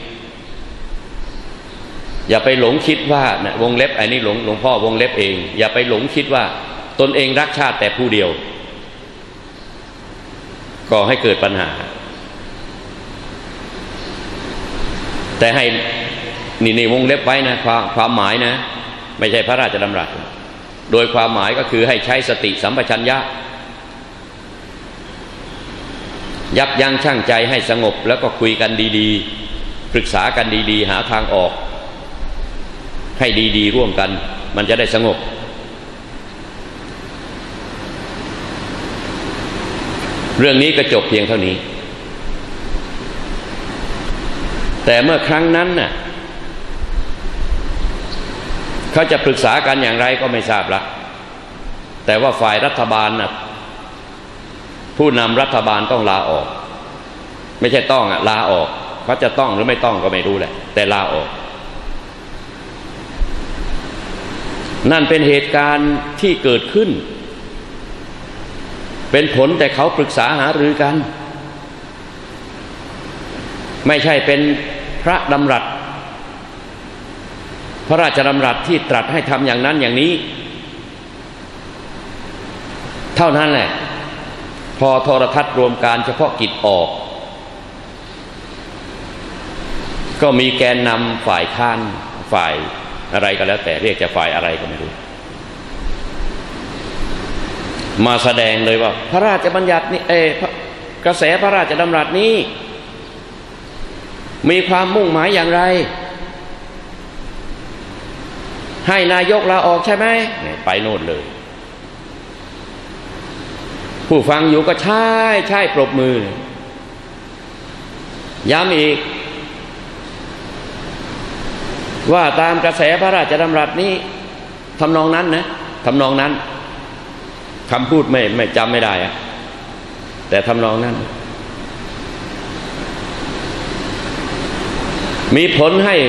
อย่าไปหลงคิดว่านะวงเล็บอันนี้หลวงพ่อวงเล็บเองอย่าไปหลงคิดว่าตนเองรักชาติแต่ผู้เดียวก่อให้เกิดปัญหาแต่ให้นี่วงเล็บไว้นะความหมายนะไม่ใช่พระราชดำรัสโดยความหมายก็คือให้ใช้สติสัมปชัญญะยับยั้งชั่งใจให้สงบแล้วก็คุยกันดีๆปรึกษากันดีๆหาทางออกให้ดีๆร่วมกันมันจะได้สงบเรื่องนี้ก็จบเพียงเท่านี้แต่เมื่อครั้งนั้นน่ะเขาจะปรึกษากันอย่างไรก็ไม่ทราบละแต่ว่าฝ่ายรัฐบาลน่ะผู้นำรัฐบาลต้องลาออกไม่ใช่ต้องลาออกเขาจะต้องหรือไม่ต้องก็ไม่รู้แหละแต่ลาออกนั่นเป็นเหตุการณ์ที่เกิดขึ้นเป็นผลแต่เขาปรึกษาหารือกันไม่ใช่เป็นพระดำรัสพระราชดำรัสที่ตรัสให้ทำอย่างนั้นอย่างนี้เท่านั้นแหละพอโทรทัศน์รวมการเฉพาะกิจออกก็มีแกนนำฝ่ายค้านฝ่ายอะไรก็แล้วแต่เรียกจะฝ่ายอะไรก็ไม่รู้มาแสดงเลยว่าพระราชบัญญัตินี้กระแสพระราชดำรัสนี้มีความมุ่งหมายอย่างไรให้นายกลาออกใช่ไหมไปโน่นเลยผู้ฟังอยู่ก็ใช่ปรบมือย้ำอีกว่าตามกระแสพระราชดำรัสนี้ทำนองนั้นนะทำนองนั้นคำพูดไม่จำไม่ได้อะแต่ทำนองนั้นมีผลให้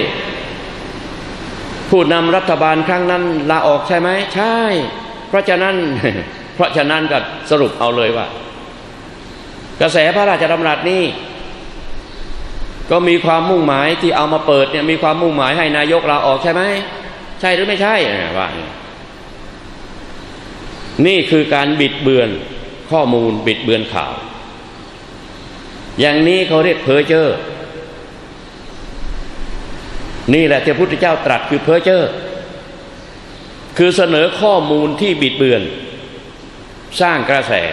ผู้นำรัฐบาลครั้งนั้นลาออกใช่ไหมใช่เพราะฉะนั้นก็สรุปเอาเลยว่ากระแสพระราชดำรัสนี้ก็มีความมุ่งหมายที่เอามาเปิดเนี่ยมีความมุ่งหมายให้นายกลาออกใช่ไหมใช่หรือไม่ใช่ว่านี่คือการบิดเบือนข้อมูลบิดเบือนข่าวอย่างนี้เขาเรียกเพ้อเจ้อนี่แหละที่พระพุทธเจ้าตรัสคือเพ้อเจ้อคือเสนอข้อมูลที่บิดเบือนสร้างกระแส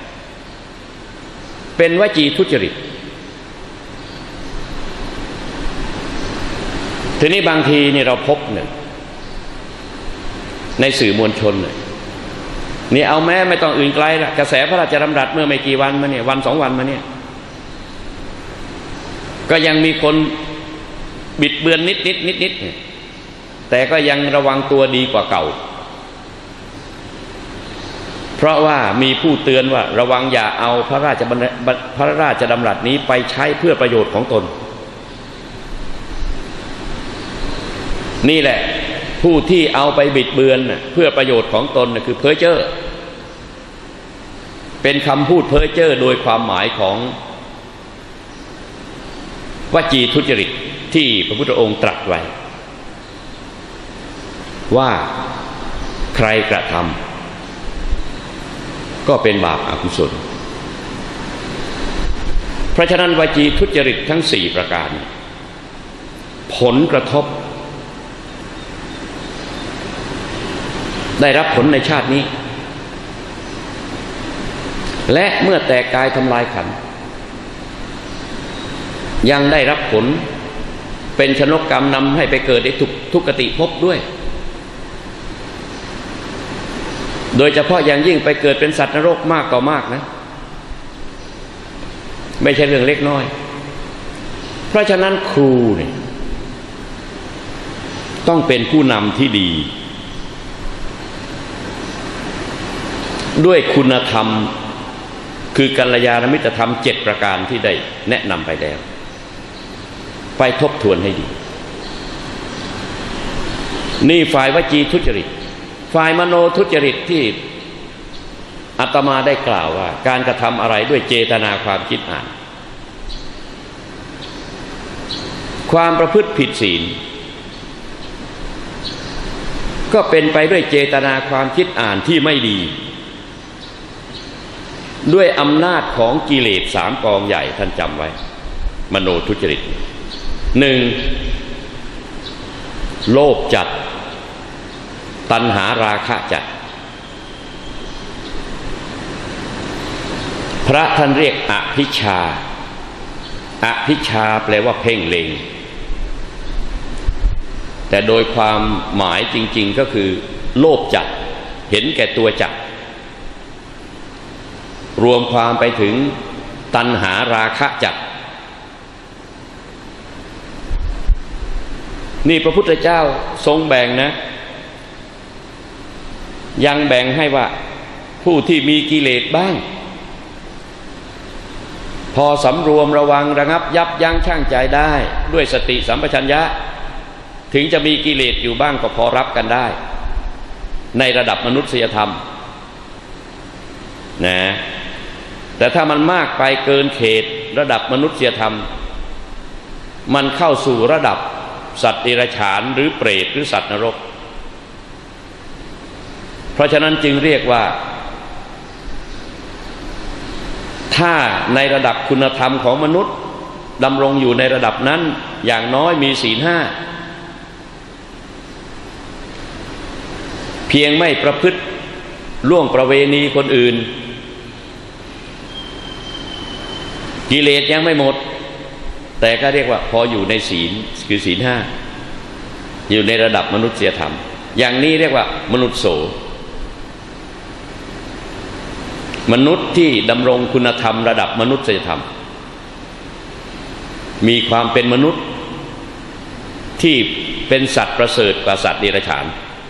เป็นวจีทุจริตทีนี้บางทีนี่เราพบเนี่ยในสื่อมวลชนนี่เอาแม้ไม่ต้องอื่นไกลละกระแสพระราชดำรัสเมื่อไม่กี่วันมาเนี่ยวันสองวันมาเนี่ยก็ยังมีคนบิดเบือนนิดแต่ก็ยังระวังตัวดีกว่าเก่าเพราะว่ามีผู้เตือนว่าระวังอย่าเอาพระราชดำรัสนี้ไปใช้เพื่อประโยชน์ของตนนี่แหละผู้ที่เอาไปบิดเบือนเพื่อประโยชน์ของตนคือเพ้อเจ้อเป็นคำพูดเพ้อเจ้อโดยความหมายของวจีทุจริตที่พระพุทธองค์ตรัสไว้ว่าใครกระทำก็เป็นบาปอกุศลเพราะฉะนั้นวจีทุจริตทั้ง4ประการผลกระทบได้รับผลในชาตินี้และเมื่อแตกกายทำลายขันธ์ยังได้รับผลเป็นชนกกรรมนำให้ไปเกิดในทุกขติภพด้วยโดยเฉพาะอย่างยิ่งไปเกิดเป็นสัตว์นรกมากต่อมากนะไม่ใช่เรื่องเล็กน้อยเพราะฉะนั้นครูเนี่ยต้องเป็นผู้นำที่ดีด้วยคุณธรรมคือกัลยาณมิตรธรรม7ประการที่ได้แนะนำไปแล้วไปทบทวนให้ดีนี่ฝ่ายวจีทุจริตฝ่ายมโนทุจริตที่อาตมาได้กล่าวว่าการกระทำอะไรด้วยเจตนาความคิดอ่านความประพฤติผิดศีลก็เป็นไปด้วยเจตนาความคิดอ่านที่ไม่ดีด้วยอำนาจของกิเลส3กองใหญ่ท่านจำไว้มโนทุจริต 1. โลภจัดตัณหาราคะจัดพระท่านเรียกอภิชฌาอภิชฌาแปลว่าเพ่งเล็งแต่โดยความหมายจริงๆก็คือโลภจัดเห็นแก่ตัวจัดรวมความไปถึงตัณหาราคะจัดนี่พระพุทธเจ้าทรงแบ่งนะยังแบ่งให้ว่าผู้ที่มีกิเลสบ้างพอสำรวมระวังระงับยับยั้งชั่งใจได้ด้วยสติสัมปชัญญะถึงจะมีกิเลสอยู่บ้างก็พอรับกันได้ในระดับมนุษยธรรมนะแต่ถ้ามันมากไปเกินเขตระดับมนุษยธรรมมันเข้าสู่ระดับสัตว์เดรัจฉานหรือเปรตหรือสัตว์นรกเพราะฉะนั้นจึงเรียกว่าถ้าในระดับคุณธรรมของมนุษย์ดำรงอยู่ในระดับนั้นอย่างน้อยมีศีล 5เพียงไม่ประพฤติล่วงประเวณีคนอื่นกิเลสยังไม่หมดแต่ก็เรียกว่าพออยู่ในศีลคือศีล 5อยู่ในระดับมนุษยธรรมอย่างนี้เรียกว่ามนุษย์โสมนุษย์ที่ดำรงคุณธรรมระดับมนุษยธรรมมีความเป็นมนุษย์ที่เป็นสัตว์ประเสริฐกว่าสัตว์เดรัจฉาน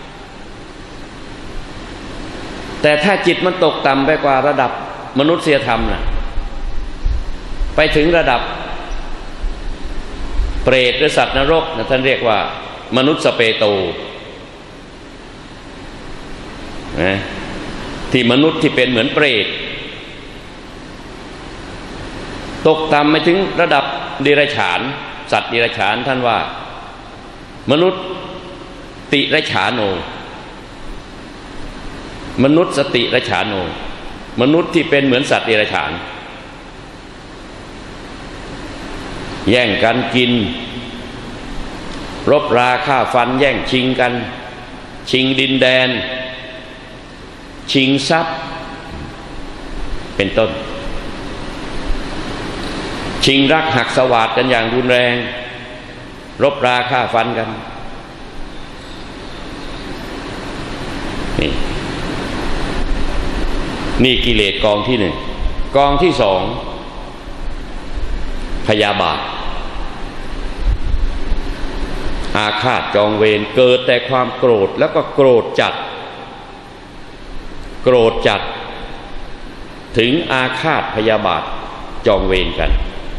แต่ถ้าจิตมันตกต่ำไปกว่าระดับมนุษยธรรมน่ะไปถึงระดับเปรตหรือสัตว์นรกนะท่านเรียกว่ามนุษย์สเปโตนะที่มนุษย์ที่เป็นเหมือนเปรตตกต่ำไปถึงระดับเดรัจฉานสัตว์เดรัจฉานท่านว่ามนุษย์ติรัจฉานโนมนุษย์สติรัจฉานโนมนุษย์ที่เป็นเหมือนสัตว์เดรัจฉานแย่งกันกินรบราฆ่าฟันแย่งชิงกันชิงดินแดนชิงทรัพย์เป็นต้นชิงรักหักสวาทกันอย่างรุนแรงรบราฆ่าฟันกันนี่กิเลสกองที่ 1กองที่ 2พยาบาทอาฆาตจองเวรเกิดแต่ความโกรธแล้วก็โกรธจัดถึงอาฆาตพยาบาทจองเวรกัน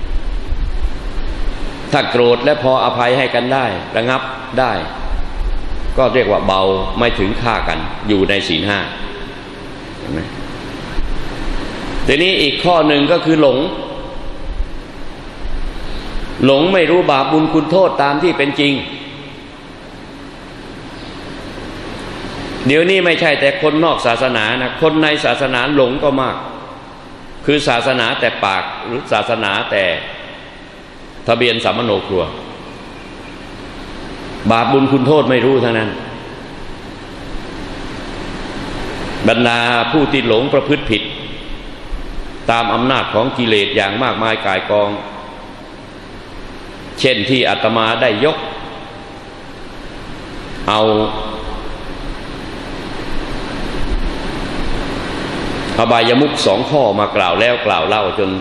ถ้าโกรธและพออภัยให้กันได้ระงับได้ก็เรียกว่าเบาไม่ถึงฆ่ากันอยู่ในศีล 5เห็นไหมทีนี้อีกข้อหนึ่งก็คือหลงไม่รู้บาปบุญคุณโทษตามที่เป็นจริงเดี๋ยวนี้ไม่ใช่แต่คนนอกศาสนานะคนในศาสนาหลงก็มากคือศาสนาแต่ปากหรือศาสนาแต่ทะเบียนสัมมโนครัวบาปบุญคุณโทษไม่รู้ทั้งนั้นบรรดาผู้ที่หลงประพฤติผิดตามอำนาจของกิเลสอย่างมากมายก่ายกองเช่นที่อาตมาได้ยกเอาอบายมุข2 ข้อมากล่าวแล้วกล่าวเล่าจน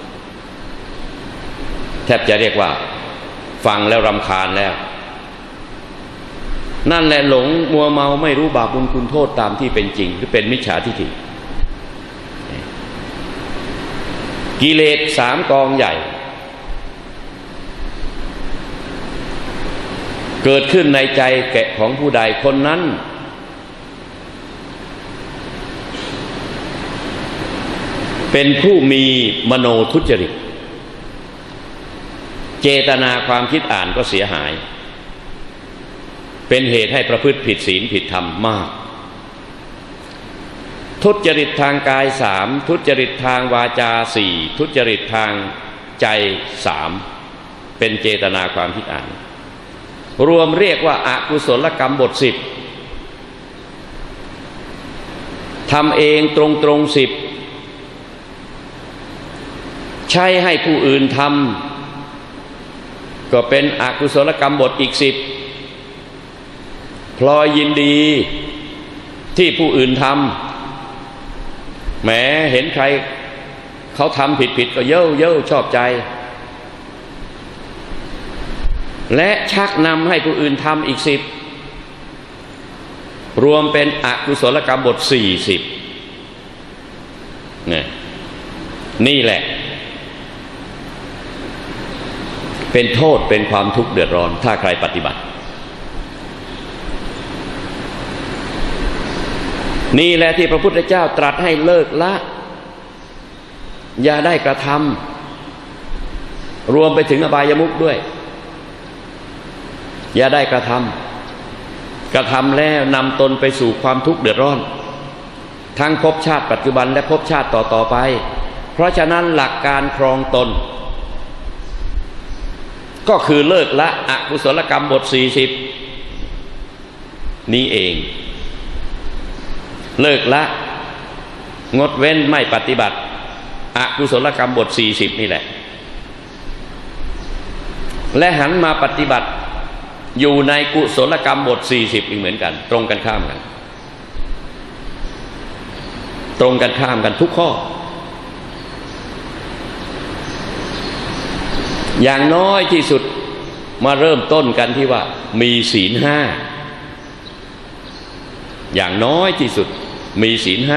แทบจะเรียกว่าฟังแล้วรำคาญแล้วนั่นแหละหลงมัวเมาไม่รู้บาปบุญคุณโทษตามที่เป็นจริงหรือเป็นมิจฉาทิฏฐิกิเลส3 กองใหญ่เกิดขึ้นในใจแก่ของผู้ใดคนนั้นเป็นผู้มีมโนทุจริตเจตนาความคิดอ่านก็เสียหายเป็นเหตุให้ประพฤติผิดศีลผิดธรรมมากทุจริตทางกาย3ทุจริตทางวาจา4ทุจริตทางใจ3เป็นเจตนาความคิดอ่านรวมเรียกว่าอกุศลกรรมบท10ทำเองตรง10ใช้ให้ผู้อื่นทำก็เป็นอกุศลกรรมบทอีก10พลอยยินดีที่ผู้อื่นทำแหมเห็นใครเขาทำผิดก็เย้อชอบใจและชักนำให้ผู้อื่นทำอีก10รวมเป็นอกุศลกรรมบท40นี่แหละเป็นโทษเป็นความทุกข์เดือดร้อนถ้าใครปฏิบัตินี่แหละที่พระพุทธเจ้าตรัสให้เลิกละอย่าได้กระทำรวมไปถึงอบายมุขด้วยอย่าได้กระทำแล้วนำตนไปสู่ความทุกข์เดือดร้อนทั้งภพชาติปัจจุบันและภพชาติต่อไปเพราะฉะนั้นหลักการครองตนก็คือเลิกละอกุศลกรรมบท40นี้เองเลิกละงดเว้นไม่ปฏิบัติอกุศลกรรมบท40นี่แหละและหันมาปฏิบัติอยู่ในกุศลกรรมบท40อีกเหมือนกันตรงกันข้ามกันทุกข้ออย่างน้อยที่สุดมาเริ่มต้นกันที่ว่ามีศีล5อย่างน้อยที่สุดมีศีล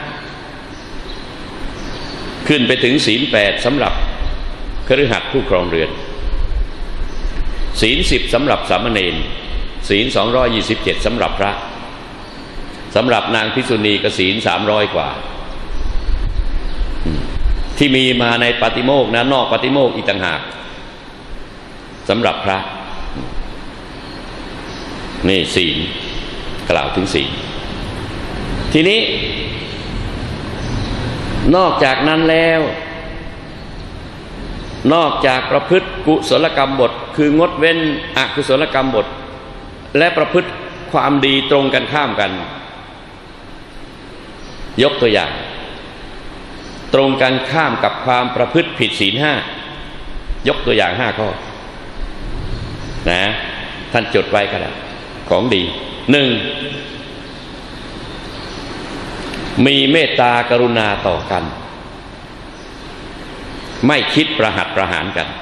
5ขึ้นไปถึงศีล8สำหรับคฤหัสถ์ผู้ครองเรือนศีล10สำหรับสามเณรศีล227สำหรับพระสำหรับนางภิกษุณีก็ศีล300กว่าที่มีมาในปาติโมกข์นะนอกปาติโมกข์อีกต่างหากสำหรับพระนี่ศีลกล่าวถึงศีลทีนี้นอกจากนั้นแล้วนอกจากประพฤติกุศลกรรมบทคืองดเว้นอกุศลกรรมบทและประพฤติความดีตรงกันข้ามกันยกตัวอย่างตรงกันข้ามกับความประพฤติผิดศีล5ยกตัวอย่าง5ข้อนะท่านจดไว้ก็ได้ของดี1มีเมตตากรุณาต่อกันไม่คิดประหัตประหารกัน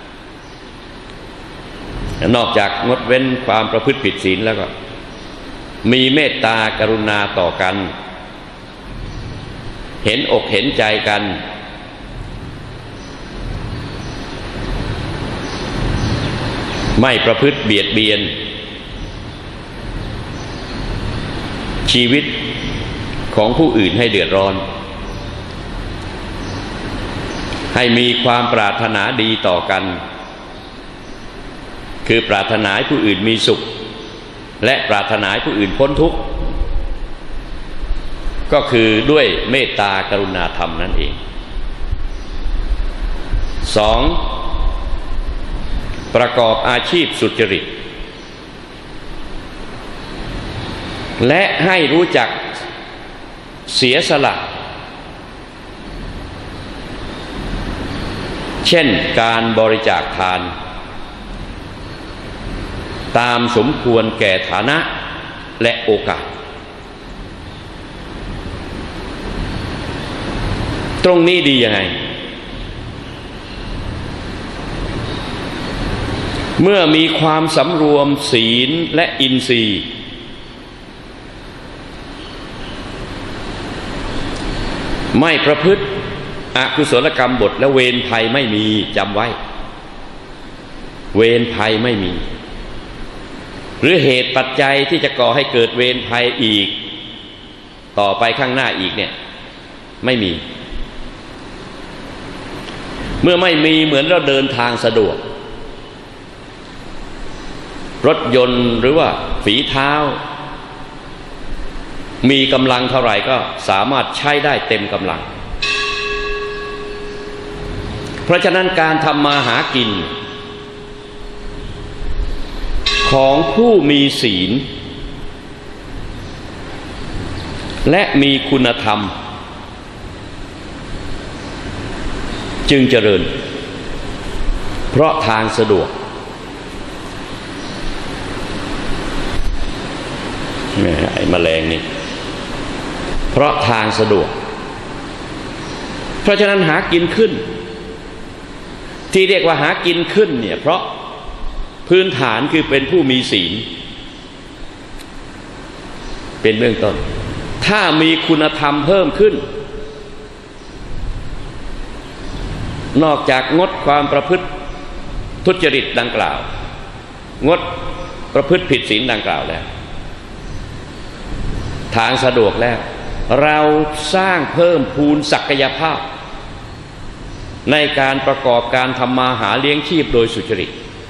นอกจากงดเว้นความประพฤติผิดศีลแล้วก็มีเมตตากรุณาต่อกันเห็นอกเห็นใจกันไม่ประพฤติเบียดเบียนชีวิตของผู้อื่นให้เดือดร้อนให้มีความปรารถนาดีต่อกันคือปรารถนาให้ผู้อื่นมีสุขและปรารถนาให้ผู้อื่นพ้นทุกข์ก็คือด้วยเมตตากรุณาธรรมนั่นเอง2ประกอบอาชีพสุจริตและให้รู้จักเสียสละเช่นการบริจาคทานตามสมควรแก่ฐานะและโอกาสตรงนี้ดียังไงเมื่อมีความสำรวมศีลและอินทรีย์ไม่ประพฤติอกุศลกรรมบทและเวรภัยไม่มีจำไว้เวรภัยไม่มีหรือเหตุปัจจัยที่จะก่อให้เกิดเวรภัยอีกต่อไปข้างหน้าอีกเนี่ยไม่มีเมื่อไม่มีเหมือนเราเดินทางสะดวกรถยนต์หรือว่าฝีเท้ามีกำลังเท่าไหร่ก็สามารถใช้ได้เต็มกำลังเพราะฉะนั้นการทำมาหากินของผู้มีศีลและมีคุณธรรมจึงเจริญเพราะทางสะดวกไอ้แมลงนี่เพราะทางสะดวกเพราะฉะนั้นหากินขึ้นที่เรียกว่าหากินขึ้นเนี่ยเพราะพื้นฐานคือเป็นผู้มีศีลเป็นเบื้องต้นถ้ามีคุณธรรมเพิ่มขึ้นนอกจากงดความประพฤติทุจริตดังกล่าวงดประพฤติผิดศีลดังกล่าวแล้วทางสะดวกแล้วเราสร้างเพิ่มพูนศักยภาพในการประกอบการทำมาหาเลี้ยงชีพโดยสุจริต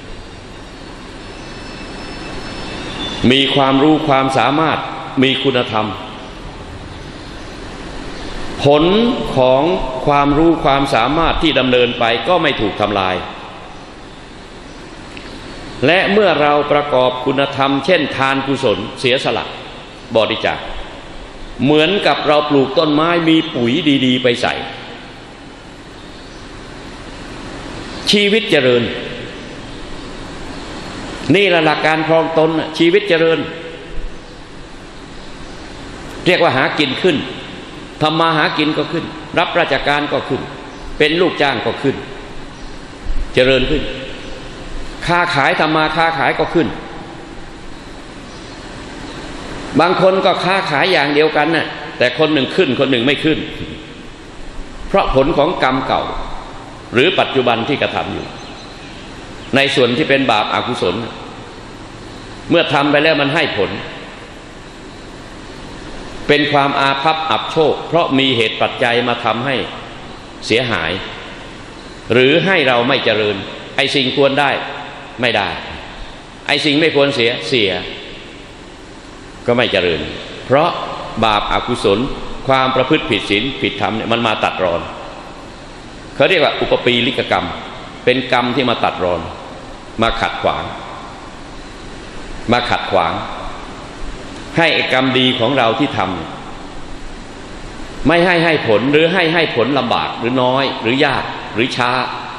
มีความรู้ความสามารถมีคุณธรรมผลของความรู้ความสามารถที่ดำเนินไปก็ไม่ถูกทำลายและเมื่อเราประกอบคุณธรรมเช่นทานกุศลเสียสละบริจาคเหมือนกับเราปลูกต้นไม้มีปุ๋ยดีๆไปใส่ชีวิตเจริญนี่แหละหลักการครองตนชีวิตเจริญเรียกว่าหากินขึ้นทำมาหากินก็ขึ้นรับราชการก็ขึ้นเป็นลูกจ้างก็ขึ้นเจริญขึ้นค้าขายทำมาค้าขายก็ขึ้นบางคนก็ค้าขายอย่างเดียวกันน่ะแต่คนหนึ่งขึ้นคนหนึ่งไม่ขึ้นเพราะผลของกรรมเก่าหรือปัจจุบันที่กระทำอยู่ในส่วนที่เป็นบาปอกุศลเมื่อทำไปแล้วมันให้ผลเป็นความอาภัพอับโชคเพราะมีเหตุปัจจัยมาทำให้เสียหายหรือให้เราไม่เจริญไอ้สิ่งควรได้ไม่ได้ไอ้สิ่งไม่ควรเสียก็ไม่เจริญเพราะบาปอกุศลความประพฤติผิดศีลผิดธรรมเนี่ยมันมาตัดรอนเขาเรียกว่าอุปปีลิกกรรมเป็นกรรมที่มาตัดรอนมาขัดขวางให้กรรมดีของเราที่ทำไม่ให้ผลหรือให้ผลลำบากหรือน้อยหรือยากหรือช้า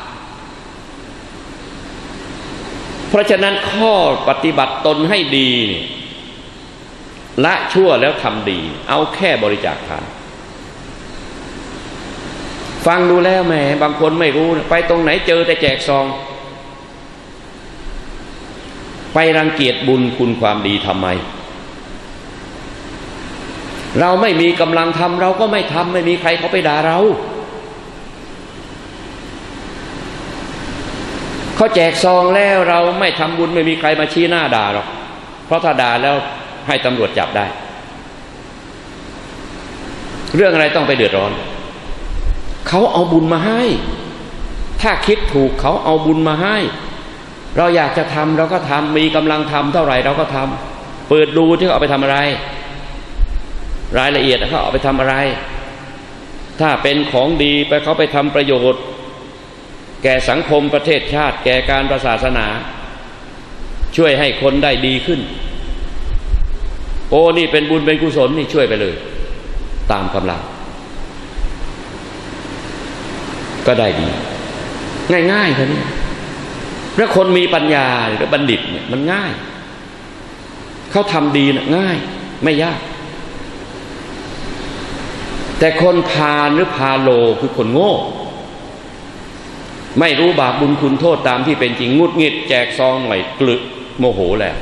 เพราะฉะนั้นข้อปฏิบัติตนให้ดีละชั่วแล้วทำดีเอาแค่บริจาคทานฟังดูแล้วแหมบางคนไม่รู้ไปตรงไหนเจอแต่แจกซองไปรังเกียจบุญคุณความดีทำไมเราไม่มีกำลังทำเราก็ไม่ทำไม่มีใครเขาไปด่าเราเขาแจกซองแล้วเราไม่ทำบุญไม่มีใครมาชี้หน้าด่าหรอกเพราะถ้าด่าแล้วให้ตำรวจจับได้เรื่องอะไรต้องไปเดือดร้อนเขาเอาบุญมาให้ถ้าคิดถูกเขาเอาบุญมาให้เราอยากจะทำเราก็ทำมีกำลังทำเท่าไหร่เราก็ทำเปิดดูที่เขาเอาไปทำอะไรรายละเอียดเขาเอาไปทำอะไรถ้าเป็นของดีไปเขาไปทำประโยชน์แก่สังคมประเทศชาติแก่การศาสนาช่วยให้คนได้ดีขึ้นโอ้นี่เป็นบุญเป็นกุศลนี่ช่วยไปเลยตามกำลังก็ได้ดีง่ายๆแค่นี้แล้วคนมีปัญญาหรือบัณฑิตเนี่ยมันง่ายเขาทำดีนะง่ายไม่ยากแต่คนพาลหรือพาโลคือคนโง่ไม่รู้บาปบุญคุณโทษตามที่เป็นจริงงุดหงิดแจกซองหน่อยกลึกโมโหแล้ว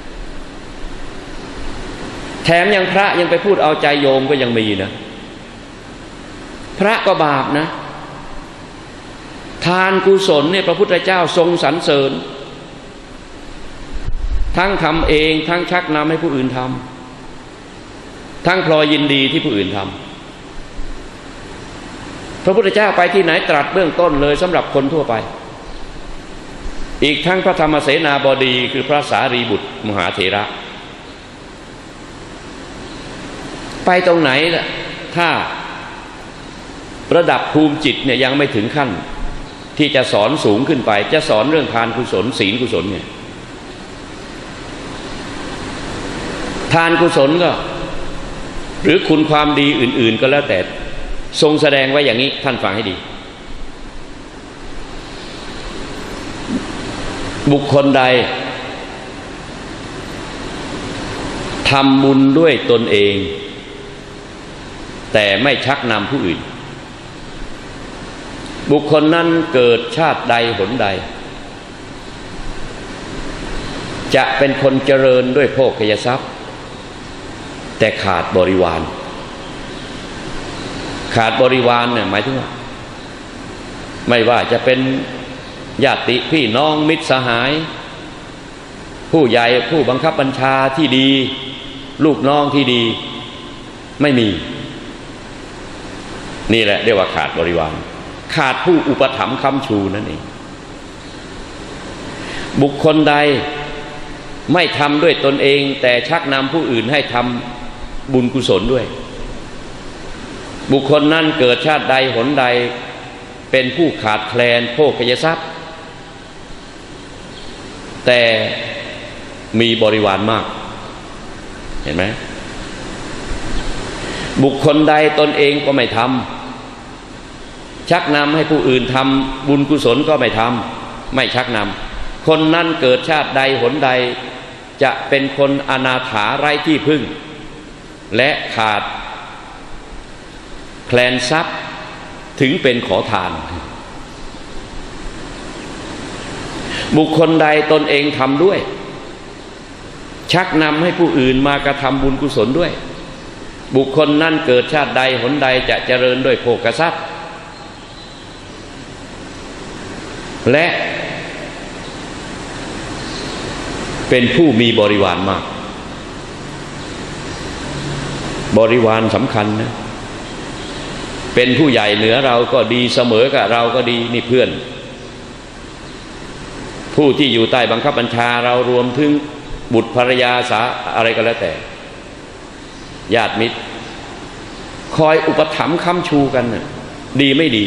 แถมยังพระยังไปพูดเอาใจโยมก็ยังมีนะพระก็บาปนะทานกุศลเนี่ยพระพุทธเจ้าทรงสรรเสริญทั้งทำเองทั้งชักนำให้ผู้อื่นทำทั้งพลอยยินดีที่ผู้อื่นทำพระพุทธเจ้าไปที่ไหนตรัสเบื้องต้นเลยสำหรับคนทั่วไปอีกทั้งพระธรรมเสนาบดีคือพระสารีบุตรมหาเถระไปตรงไหนล่ะถ้าระดับภูมิจิตเนี่ยยังไม่ถึงขั้นที่จะสอนสูงขึ้นไปจะสอนเรื่องทานกุศลศีลกุศลเนี่ยทานกุศลก็หรือคุณความดีอื่นๆก็แล้วแต่ทรงแสดงไว้อย่างนี้ท่านฟังให้ดีบุคคลใดทำบุญด้วยตนเองแต่ไม่ชักนำผู้อื่นบุคคลนั้นเกิดชาติใดหนใดจะเป็นคนเจริญด้วยโภคทรัพย์แต่ขาดบริวารขาดบริวารเนี่ยหมายถึงว่าไม่ว่าจะเป็นญาติพี่น้องมิตรสหายผู้ใหญ่ผู้บังคับบัญชาที่ดีลูกน้องที่ดีไม่มีนี่แหละเรียกว่าขาดบริวารขาดผู้อุปถัมภ์ค้ำชูนั่นเองบุคคลใดไม่ทำด้วยตนเองแต่ชักนำผู้อื่นให้ทำบุญกุศลด้วยบุคคลนั้นเกิดชาติใดหนใดเป็นผู้ขาดแคลนโภคทรัพย์แต่มีบริวารมากเห็นไหมบุคคลใดตนเองก็ไม่ทำชักนำให้ผู้อื่นทำบุญกุศลก็ไม่ทำไม่ชักนำคนนั้นเกิดชาติใดหนใดจะเป็นคนอนาถาไร้ที่พึ่งและขาดแคลนทรัพย์ถึงเป็นขอทานบุคคลใดตนเองทำด้วยชักนำให้ผู้อื่นมากระทำบุญกุศลด้วยบุคคลนั้นเกิดชาติใดหนใดจะเจริญด้วยโภคทรัพย์และเป็นผู้มีบริวารมากบริวารสำคัญนะเป็นผู้ใหญ่เหนือเราก็ดีเสมอกับเราก็ดีนี่เพื่อนผู้ที่อยู่ใต้บังคับบัญชาเรารวมถึงบุตรภรรยาสาอะไรก็แล้วแต่ญาติมิตรคอยอุปถัมภ์ค้ำชูกันน่ะดีไม่ดี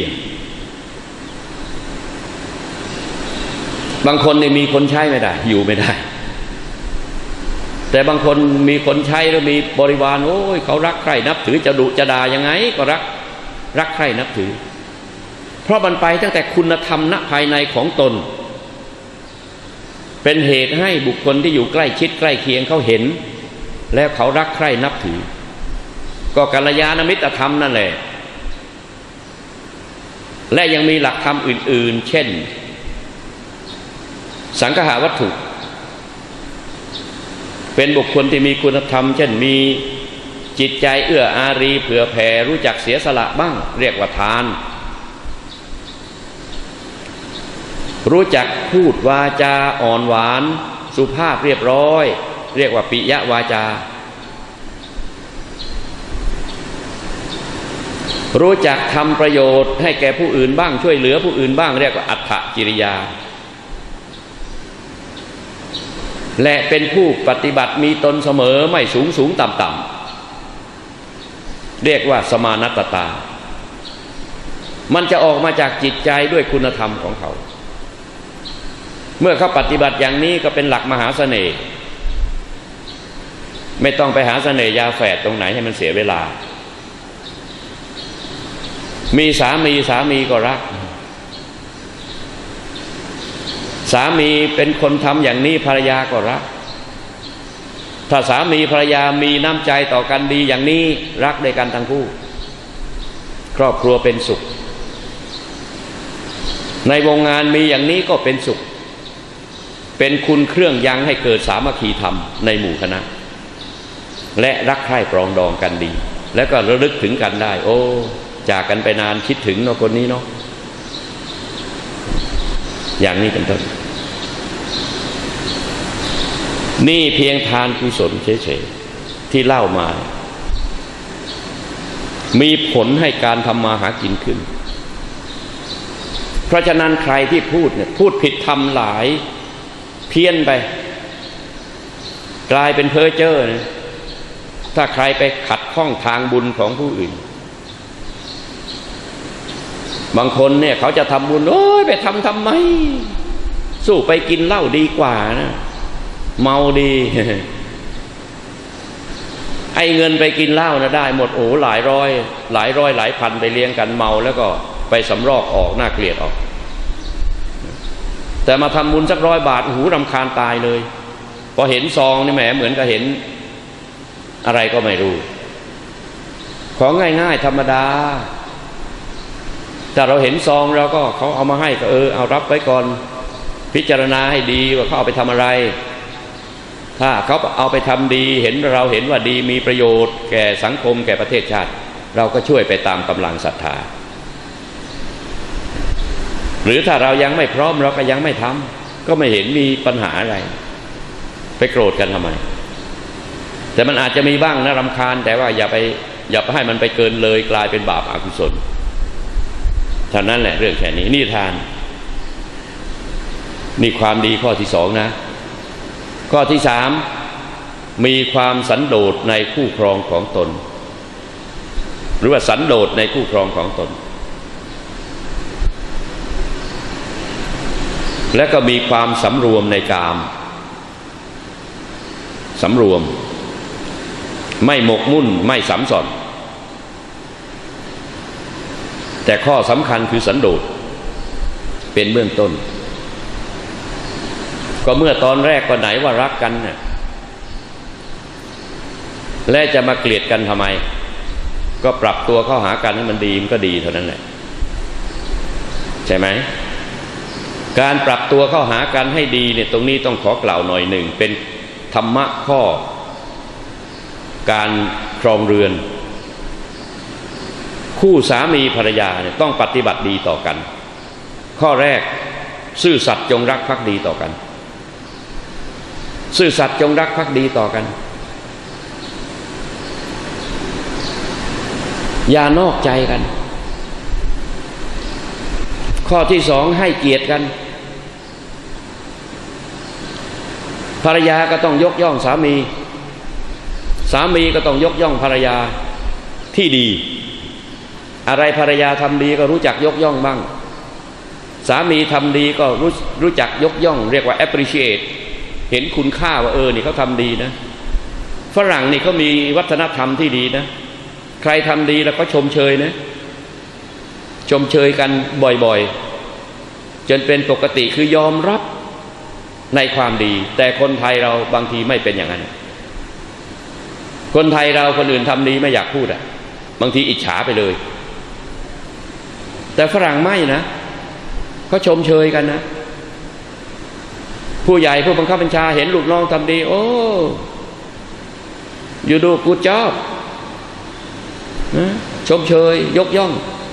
บางคนเนี่ยมีคนใช้ไม่ได้อยู่ไม่ได้แต่บางคนมีคนใช้แล้วมีบริวารโอ้ยเขารักใคร่นับถือจะดุจะด่ายังไงก็รักใคร่นับถือเพราะมันไปตั้งแต่คุณธรรมณภายในของตนเป็นเหตุให้บุคคลที่อยู่ใกล้ชิดใกล้เคียงเขาเห็นแล้วเขารักใคร่นับถือก็กัลยาณมิตรธรรมนั่นแหละและยังมีหลักธรรมอื่นๆเช่นสังฆาวัตถุเป็นบุคคลที่มีคุณธรรมเช่นมีจิตใจเอื้ออารีเผื่อแผ่รู้จักเสียสละบ้างเรียกว่าทานรู้จักพูดวาจาอ่อนหวานสุภาพเรียบร้อยเรียกว่าปิยวาจารู้จักทำประโยชน์ให้แก่ผู้อื่นบ้างช่วยเหลือผู้อื่นบ้างเรียกว่าอัตถกิริยาและเป็นผู้ปฏิบัติมีตนเสมอไม่สูงต่ำเรียกว่าสมานัตตามันจะออกมาจากจิตใจด้วยคุณธรรมของเขาเมื่อเขาปฏิบัติอย่างนี้ก็เป็นหลักมหาเสน่ห์ไม่ต้องไปหาเสน่ห์ยาแฝดตรงไหนให้มันเสียเวลามีสามีก็รักสามีเป็นคนทำอย่างนี้ภรรยาก็รักถ้าสามีภรรยามีน้ำใจต่อกันดีอย่างนี้รักด้วยกันทั้งคู่ครอบครัวเป็นสุขในวงงานมีอย่างนี้ก็เป็นสุขเป็นคุณเครื่องยังให้เกิดสามัคคีธรรมในหมู่คณะและรักใคร่ปรองดองกันดีแล้วก็ระลึกถึงกันได้โอ้จากกันไปนานคิดถึงเนาะคนนี้เนาะอย่างนี้เป็นต้นนี่เพียงทานกุศลเฉยๆที่เล่ามามีผลให้การทำมาหากินขึ้นพราะฉะนั้นใครที่พูดเนี่ยพูดผิดทำหลายเพี้ยนไปกลายเป็นเพ้อเจ้อนะถ้าใครไปขัดข้องทางบุญของผู้อื่นบางคนเนี่ยเขาจะทำบุญโอ้ยไปทำไมสู้ไปกินเหล้าดีกว่านะเมาดี ไอ้เงินไปกินเหล้านะได้หมดโอ้หลายร้อยหลายพันไปเลี้ยงกันเมาแล้วก็ไปสำรอกออกน่าเกลียดออกแต่มาทำบุญสัก100 บาทหูรำคาญตายเลยพอเห็นซองนี่แหมเหมือนกับเห็นอะไรก็ไม่รู้ของง่ายๆธรรมดาแต่เราเห็นซองเราก็เขาเอามาให้ก็เอารับไว้ก่อนพิจารณาให้ดีว่าเขาเอาไปทำอะไรถ้าเขาเอาไปทำดีเราเห็นว่าดีมีประโยชน์แก่สังคมแก่ประเทศชาติเราก็ช่วยไปตามกำลังศรัทธาหรือถ้าเรายังไม่พร้อมเราก็ยังไม่ทำก็ไม่เห็นมีปัญหาอะไรไปโกรธกันทำไมแต่มันอาจจะมีบ้างนะรำคาญแต่ว่าอย่าไปให้มันไปเกินเลยกลายเป็นบาปอกุศลเท่านั้นแหละเรื่องแค่นี้นี่ทานนี่ความดีข้อที่2นะข้อที่3มีความสันโดษในคู่ครองของตนหรือว่าสันโดษในคู่ครองของตนและก็มีความสำรวมในกามสำรวมไม่หมกมุ่นไม่สัมสอนแต่ข้อสำคัญคือสันโดษเป็นเบื้องต้นก็เมื่อตอนแรกก็ไหนว่ารักกันเนี่ยและจะมาเกลียดกันทำไมก็ปรับตัวเข้าหากันให้มันดีมันก็ดีเท่านั้นแหละใช่ไหมการปรับตัวเข้าหากันให้ดีเนี่ยตรงนี้ต้องขอกล่าวหน่อยหนึ่งเป็นธรรมะข้อการครองเรือนคู่สามีภรรยาเนี่ยต้องปฏิบัติดีต่อกันข้อแรกซื่อสัตย์จงรักภักดีต่อกันซื่อสัตย์จงรักภักดีต่อกันอย่านอกใจกันข้อที่2ให้เกียรติกันภรรยาก็ต้องยกย่องสามีสามีก็ต้องยกย่องภรรยาที่ดีอะไรภรรยาทำดีก็รู้จักยกย่องบ้างสามีทำดีก็รู้จักยกย่องเรียกว่า appreciate เห็นคุณค่าว่านี่เขาทำดีนะฝรั่งนี่เขามีวัฒนธรรมที่ดีนะใครทำดีแล้วก็ชมเชยนะชมเชยกันบ่อยๆจนเป็นปกติคือยอมรับในความดีแต่คนไทยเราบางทีไม่เป็นอย่างนั้นคนไทยเราคนอื่นทำดีไม่อยากพูดบางทีอิจฉาไปเลยแต่ฝรั่งไม่นะเขาชมเชยกันนะผู้ใหญ่ผู้บังคับบัญชาเห็นลูกน้องทำดีโอ้you do good job นะชมเชยยกย่อง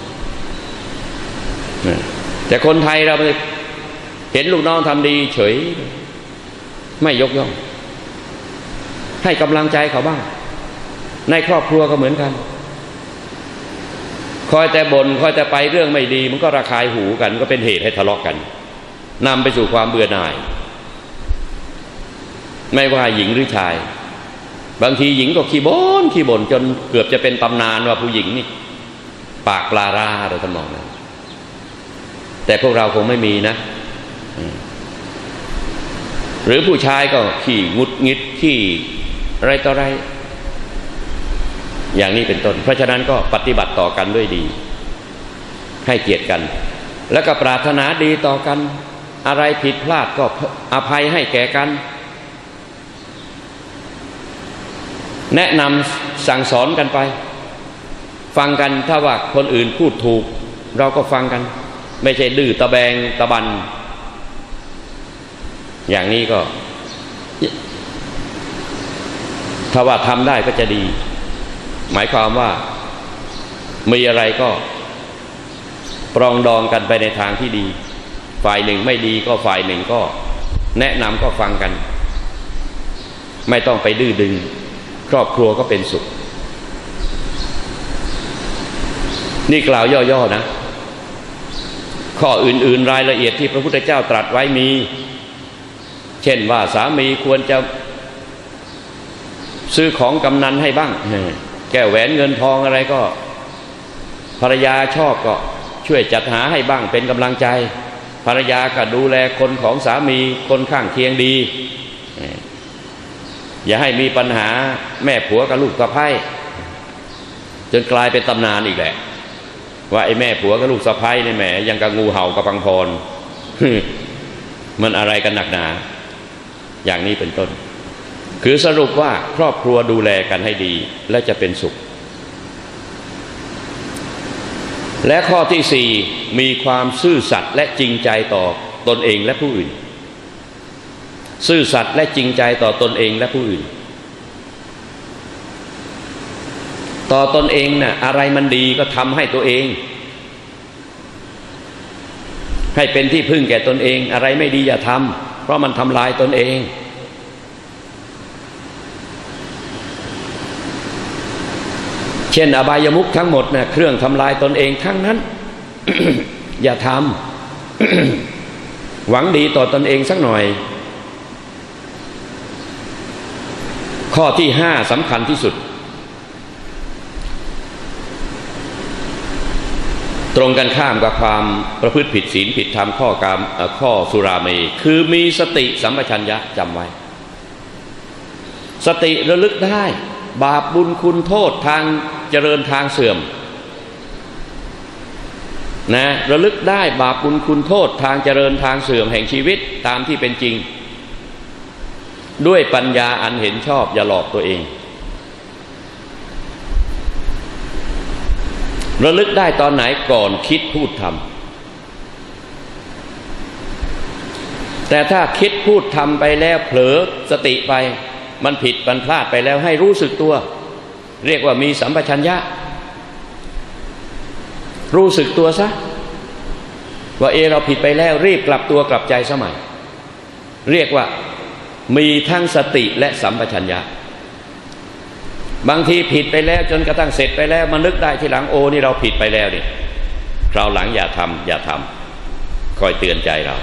แต่คนไทยเราเห็นลูกน้องทำดีเฉยไม่ยกย่องให้กำลังใจเขาบ้างในครอบครัวก็เหมือนกันคอยแต่บ่นคอยแต่ไปเรื่องไม่ดีมันก็ระคายหูกันก็เป็นเหตุให้ทะเลาะกันนำไปสู่ความเบื่อหน่ายไม่ว่าหญิงหรือชายบางทีหญิงก็ขี้บ่นจนเกือบจะเป็นตำนานว่าผู้หญิงนี่ปากปลาราอะไรทำนองนั้นแต่พวกเราคงไม่มีนะหรือผู้ชายก็ขี้งุดงิดขี้อะไรต่ออะไรอย่างนี้เป็นต้นเพราะฉะนั้นก็ปฏิบัติต่อกันด้วยดีให้เกียรติกันแล้วก็ปรารถนาดีต่อกันอะไรผิดพลาดก็อภัยให้แก่กันแนะนำสั่งสอนกันไปฟังกันถ้าว่าคนอื่นพูดถูกเราก็ฟังกันไม่ใช่ดื้อตะแบงตะบันอย่างนี้ก็ถ้าว่าทำได้ก็จะดีหมายความว่ามีอะไรก็ปรองดองกันไปในทางที่ดีฝ่ายหนึ่งไม่ดีก็ฝ่ายหนึ่งก็แนะนำก็ฟังกันไม่ต้องไปดื้อดึงครอบครัวก็เป็นสุขนี่กล่าวย่อๆนะข้ออื่นๆรายละเอียดที่พระพุทธเจ้าตรัสไว้มีเช่นว่าสามีควรจะซื้อของกำนันให้บ้างแก้วแหวนเงินทองอะไรก็ภรรยาชอบก็ช่วยจัดหาให้บ้างเป็นกำลังใจภรรยาก็ดูแลคนของสามีคนข้างเคียงดีอย่าให้มีปัญหาแม่ผัวกับลูกสะใภ้จนกลายเป็นตำนานอีกแหละว่าไอ้แม่ผัวกับลูกสะใภ้นี่แหมยังกับงูเห่ากับพังพร มันอะไรกันหนักหนาอย่างนี้เป็นต้นคือสรุปว่าครอบครัวดูแลกันให้ดีและจะเป็นสุขและข้อที่สี่มีความซื่อสัตย์และจริงใจต่อตนเองและผู้อื่นซื่อสัตย์และจริงใจต่อตนเองและผู้อื่นต่อตนเองน่ะอะไรมันดีก็ทำให้ตัวเองให้เป็นที่พึ่งแก่ตนเองอะไรไม่ดีอย่าทำเพราะมันทำลายตนเองเช่นอบายมุขทั้งหมดนะเครื่องทำลายตนเองทั้งนั้น อย่าทำ หวังดีต่อตนเองสักหน่อยข้อที่ห้าสำคัญที่สุดตรงกันข้ามกับความประพฤติผิดศีลผิดธรรมข้อสุราเมคือมีสติสัมปชัญญะจำไว้สติระลึกได้บาปบุญคุณโทษทางเจริญทางเสื่อมนะระลึกได้บาปบุญคุณโทษทางเจริญทางเสื่อมแห่งชีวิตตามที่เป็นจริงด้วยปัญญาอันเห็นชอบอย่าหลอกตัวเองระลึกได้ตอนไหนก่อนคิดพูดทำแต่ถ้าคิดพูดทำไปแล้วเผลอสติไปมันผิดมันพลาดไปแล้วให้รู้สึกตัวเรียกว่ามีสัมปชัญญะรู้สึกตัวซะว่าเราผิดไปแล้วรีบกลับตัวกลับใจสมัยเรียกว่ามีทั้งสติและสัมปชัญญะบางทีผิดไปแล้วจนกระทั่งเสร็จไปแล้วมันนึกได้ทีหลังโอ้นี่เราผิดไปแล้วนี่คราวหลังอย่าทำคอยเตือนใจเรา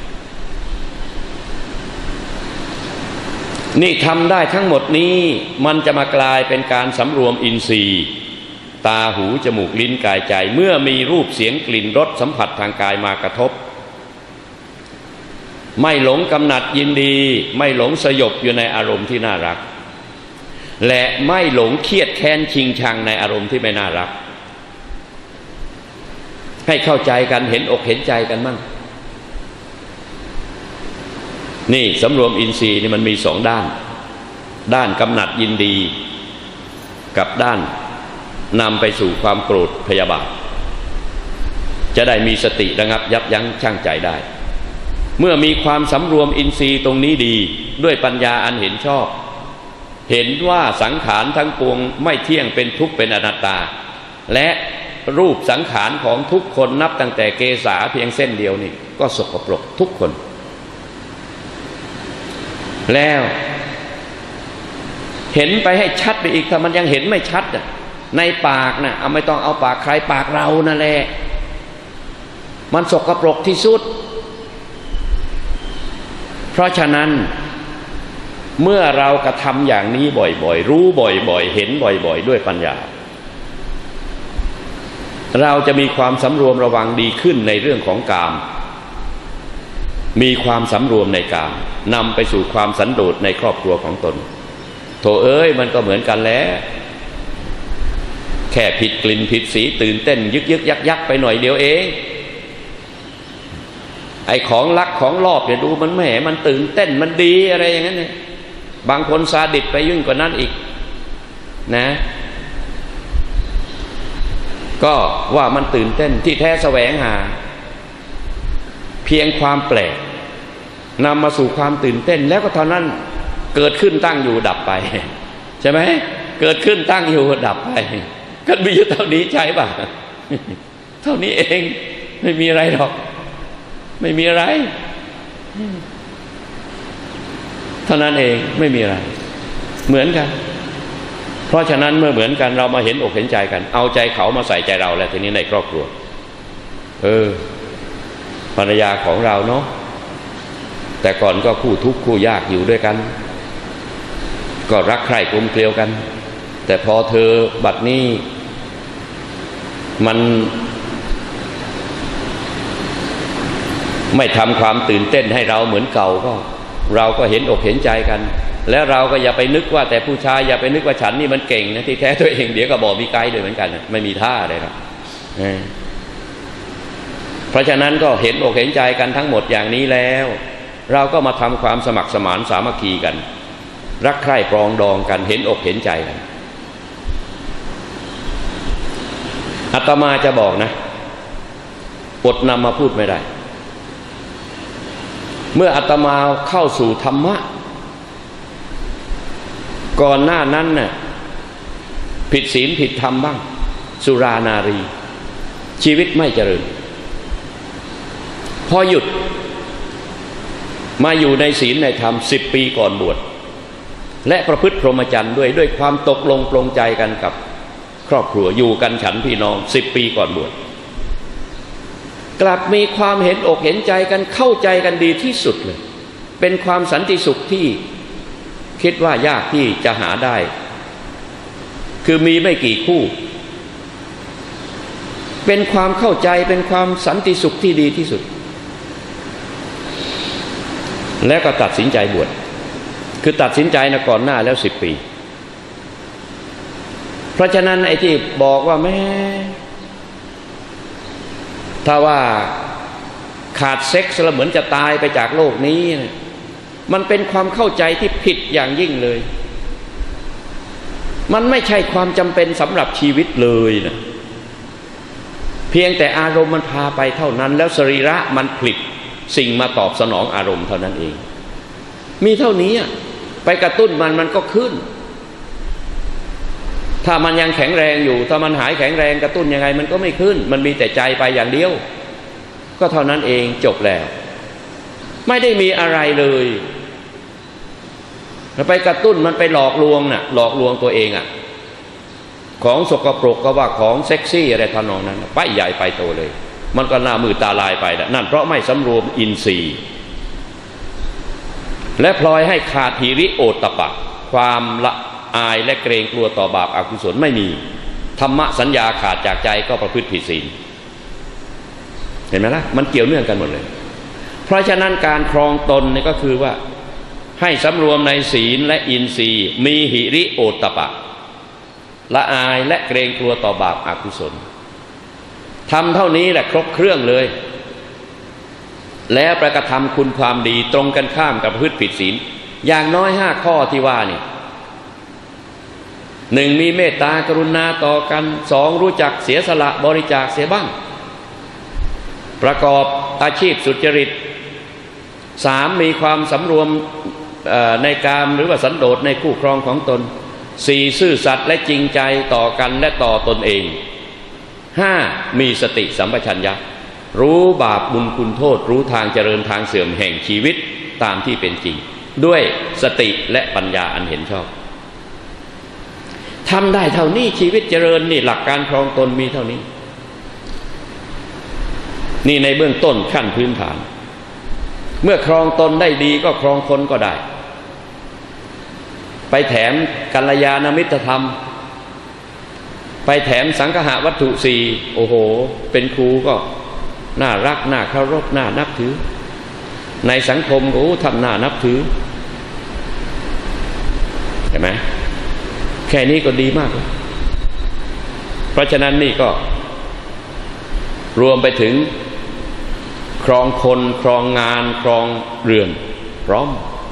นี่ทำได้ทั้งหมดนี้มันจะมากลายเป็นการสำรวมอินทรีย์ตาหูจมูกลิ้นกายใจเมื่อมีรูปเสียงกลิ่นรสสัมผัสทางกายมากระทบไม่หลงกำหนัดยินดีไม่หลงสยบอยู่ในอารมณ์ที่น่ารักและไม่หลงเครียดแค้นชิงชังในอารมณ์ที่ไม่น่ารักให้เข้าใจกันเห็นอกเห็นใจกันมั่งนี่สำรวมอินทรีย์นี่มันมีสองด้านกำหนัดยินดีกับด้านนำไปสู่ความโกรธพยาบาทจะได้มีสติระงับยับยั้งชั่งใจได้เมื่อมีความสำรวมอินทรีย์ตรงนี้ดีด้วยปัญญาอันเห็นชอบเห็นว่าสังขารทั้งปวงไม่เที่ยงเป็นทุกข์เป็นอนัตตาและรูปสังขารของทุกคนนับตั้งแต่เกศาเพียงเส้นเดียวนี่ก็สกปรกทุกคนแล้วเห็นไปให้ชัดไปอีกถ้ามันยังเห็นไม่ชัดในปากนะเอาไม่ต้องเอาปากใครปากเรานั่นแหละมันสกปรกที่สุดเพราะฉะนั้นเมื่อเรากระทำอย่างนี้บ่อยๆรู้บ่อยๆเห็นบ่อยๆด้วยปัญญาเราจะมีความสำรวมระวังดีขึ้นในเรื่องของกามมีความสำรวมในกามนำไปสู่ความสันโดษในครอบครัวของตนโธ่มันก็เหมือนกันแล้วแค่ผิดกลิ่นผิดสีตื่นเต้นยึกยักไปหน่อยเดียวเองไอ้ของลักของลอบเนี่ยดูมันแหมมันตื่นเต้นมันดีอะไรอย่างนั้นเนี่ยบางคนซาดิสไปยิ่งกว่านั้นอีกนะก็ว่ามันตื่นเต้นที่แท้แสวงหาเพียงความแปลกนำมาสู่ความตื่นเต้นแล้วก็เท่านั้นเกิดขึ้นตั้งอยู่ดับไปใช่ไหมเกิดขึ้นตั้งอยู่ดับไปก็มีอยู่เท่านี้ใช่ป่ะเท่านี้เองไม่มีอะไรหรอกไม่มีอะไรเท่านั้นเองไม่มีอะไรเหมือนกันเพราะฉะนั้นเมื่อเหมือนกันเรามาเห็นอกเห็นใจกันเอาใจเขามาใส่ใจเราแล้วทีนี้ในครอบครัวภรรยาของเราเนาะแต่ก่อนก็คู่ทุกข์คู่ยากอยู่ด้วยกันก็รักใคร่กลมเกลียวกันแต่พอเธอบัดนี้มันไม่ทำความตื่นเต้นให้เราเหมือนเก่าก็เราก็เห็นอกเห็นใจกันแล้วเราก็อย่าไปนึกว่าแต่ผู้ชายอย่าไปนึกว่าฉันนี่มันเก่งนะที่แท้ตัวเองเดี๋ยวก็บอกมีไกด์ด้วยเหมือนกันไม่มีท่าเลยครับเพราะฉะนั้นก็เห็นอกเห็นใจกันทั้งหมดอย่างนี้แล้วเราก็มาทำความสมัครสมานสามัคคีกันรักใคร่ปรองดองกันเห็นอกเห็นใจกันอาตมาจะบอกนะอดนำมาพูดไม่ได้เมื่ออาตมาเข้าสู่ธรรมะก่อนหน้านั้นน่ะผิดศีลผิดธรรมบ้างสุรานารีชีวิตไม่เจริญพอหยุดมาอยู่ในศีลในธรรม10 ปีก่อนบวชและประพฤติพรหมจรรย์ด้วยความตกลงปลงใจกันกับครอบครัวอยู่กันฉันพี่น้อง10 ปีก่อนบวชกลับมีความเห็นอกเห็นใจกันเข้าใจกันดีที่สุดเลยเป็นความสันติสุขที่คิดว่ายากที่จะหาได้คือมีไม่กี่คู่เป็นความเข้าใจเป็นความสันติสุขที่ดีที่สุดแล้วก็ตัดสินใจบวชคือตัดสินใจนะก่อนหน้าแล้ว10 ปีเพราะฉะนั้นไอ้ที่บอกว่าแม่ถ้าว่าขาดเซ็กซ์แล้วเหมือนจะตายไปจากโลกนี้นะมันเป็นความเข้าใจที่ผิดอย่างยิ่งเลยมันไม่ใช่ความจำเป็นสำหรับชีวิตเลยนะเพียงแต่อารมณ์มันพาไปเท่านั้นแล้วสรีระมันผลิตสิ่งมาตอบสนองอารมณ์เท่านั้นเองมีเท่านี้ไปกระตุ้นมันก็ขึ้นถ้ามันยังแข็งแรงอยู่ถ้ามันหายแข็งแรงกระตุ้นยังไงมันก็ไม่ขึ้นมันมีแต่ใจไปอย่างเดียวก็เท่านั้นเองจบแล้วไม่ได้มีอะไรเลยไปกระตุ้นมันไปหลอกลวงน่ะหลอกลวงตัวเองของสกปรกก็ว่าของเซ็กซี่อะไรทำนองนั้นไปใหญ่ไปโตเลยมันก็หน้ามือตาลายไปนั่นเพราะไม่สำรวมอินทรีย์และพลอยให้ขาดหิริโอตตัปปะความละอายและเกรงกลัวต่อบาปอกุศลไม่มีธรรมะสัญญาขาดจากใจก็ประพฤติผิดศีลเห็นไหมล่ะมันเกี่ยวเนื่องกันหมดเลยเพราะฉะนั้นการครองตนนี่ก็คือว่าให้สำรวมในศีลและอินทรีย์มีหิริโอตตัปปะละอายและเกรงกลัวต่อบาปอกุศลทำเท่านี้แหละครบเครื่องเลยแล้วประกระทำคุณความดีตรงกันข้ามกับประพฤติผิดศีลอย่างน้อย5 ข้อที่ว่านี่ 1มีเมตตากรุณาต่อกัน2รู้จักเสียสละบริจาคเสียบ้างประกอบอาชีพสุจริต3มีความสำรวมในกามหรือว่าสันโดษในคู่ครองของตน4ซื่อสัตย์และจริงใจต่อกันและต่อตนเอง5มีสติสัมปชัญญะรู้บาปบุญคุณโทษรู้ทางเจริญทางเสื่อมแห่งชีวิตตามที่เป็นจริงด้วยสติและปัญญาอันเห็นชอบทำได้เท่านี้ชีวิตเจริญนี่หลักการครองตนมีเท่านี้นี่ในเบื้องต้นขั้นพื้นฐานเมื่อครองตนได้ดีก็ครองคนก็ได้ไปแถมกัลยาณมิตรธรรมไปแถมสังฆะวัตถุ4โอ้โหเป็นครูก็น่ารักน่าเคารพน่านับถือในสังคมโอ้ท่านน่านับถือเห็นไหมแค่นี้ก็ดีมากเพราะฉะนั้นนี่ก็รวมไปถึงครองคนครองงานครองเรือนพร้อม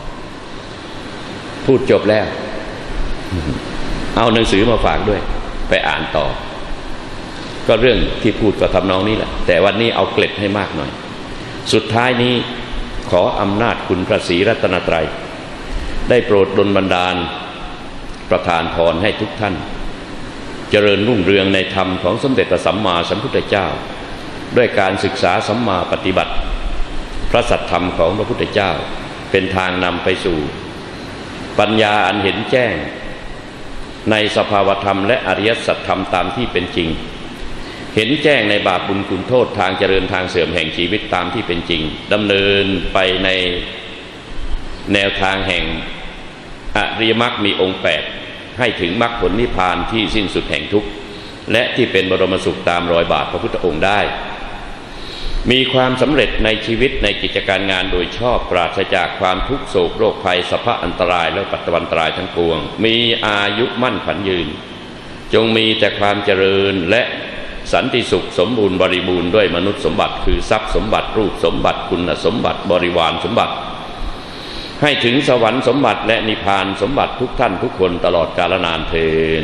พูดจบแล้วเอาหนังสือมาฝากด้วยไปอ่านต่อก็เรื่องที่พูดก็ทำนองนี้แหละแต่วันนี้เอาเกล็ดให้มากหน่อยสุดท้ายนี้ขออำนาจคุณพระศรีรัตนตรัยได้โปรดดลบันดาลประทานพรให้ทุกท่านเจริญรุ่งเรืองในธรรมของสมเด็จพระสัมมาสัมพุทธเจ้าด้วยการศึกษาสัมมาปฏิบัติพระสัทธรรมของพระพุทธเจ้าเป็นทางนำไปสู่ปัญญาอันเห็นแจ้งในสภาวธรรมและอริยสัจธรรมตามที่เป็นจริงเห็นแจ้งในบาปบุญคุณโทษทางเจริญทางเสื่อมแห่งชีวิตตามที่เป็นจริงดำเนินไปในแนวทางแห่งอริยมรรคมีองค์8ให้ถึงมรรคผลนิพพานที่สิ้นสุดแห่งทุกข์และที่เป็นบรมสุขตามรอยบาทพระพุทธองค์ได้มีความสำเร็จในชีวิตในกิจการงานโดยชอบปราศจากความทุกข์โศกโรคภัยสัพพะอันตรายและปัตตวันตรายทั้งปวงมีอายุมั่นขวัญยืนจงมีแต่ความเจริญและสันติสุขสมบูรณ์บริบูรณ์ด้วยมนุษย์สมบัติคือทรัพย์สมบัติรูปสมบัติคุณสมบัติบริวารสมบัติให้ถึงสวรรค์สมบัติและนิพพานสมบัติทุกท่านทุกคนตลอดกาลนานเทอญ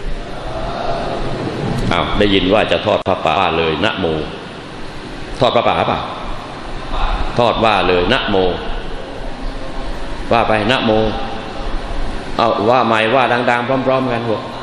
ได้ยินว่าจะทอดพระป่าเลยนะโมทอดพระป่าป่ะทอดว่าเลยนะโมว่าไปนะโมเอาว่าใหม่ว่าดังๆพร้อมๆกันพวก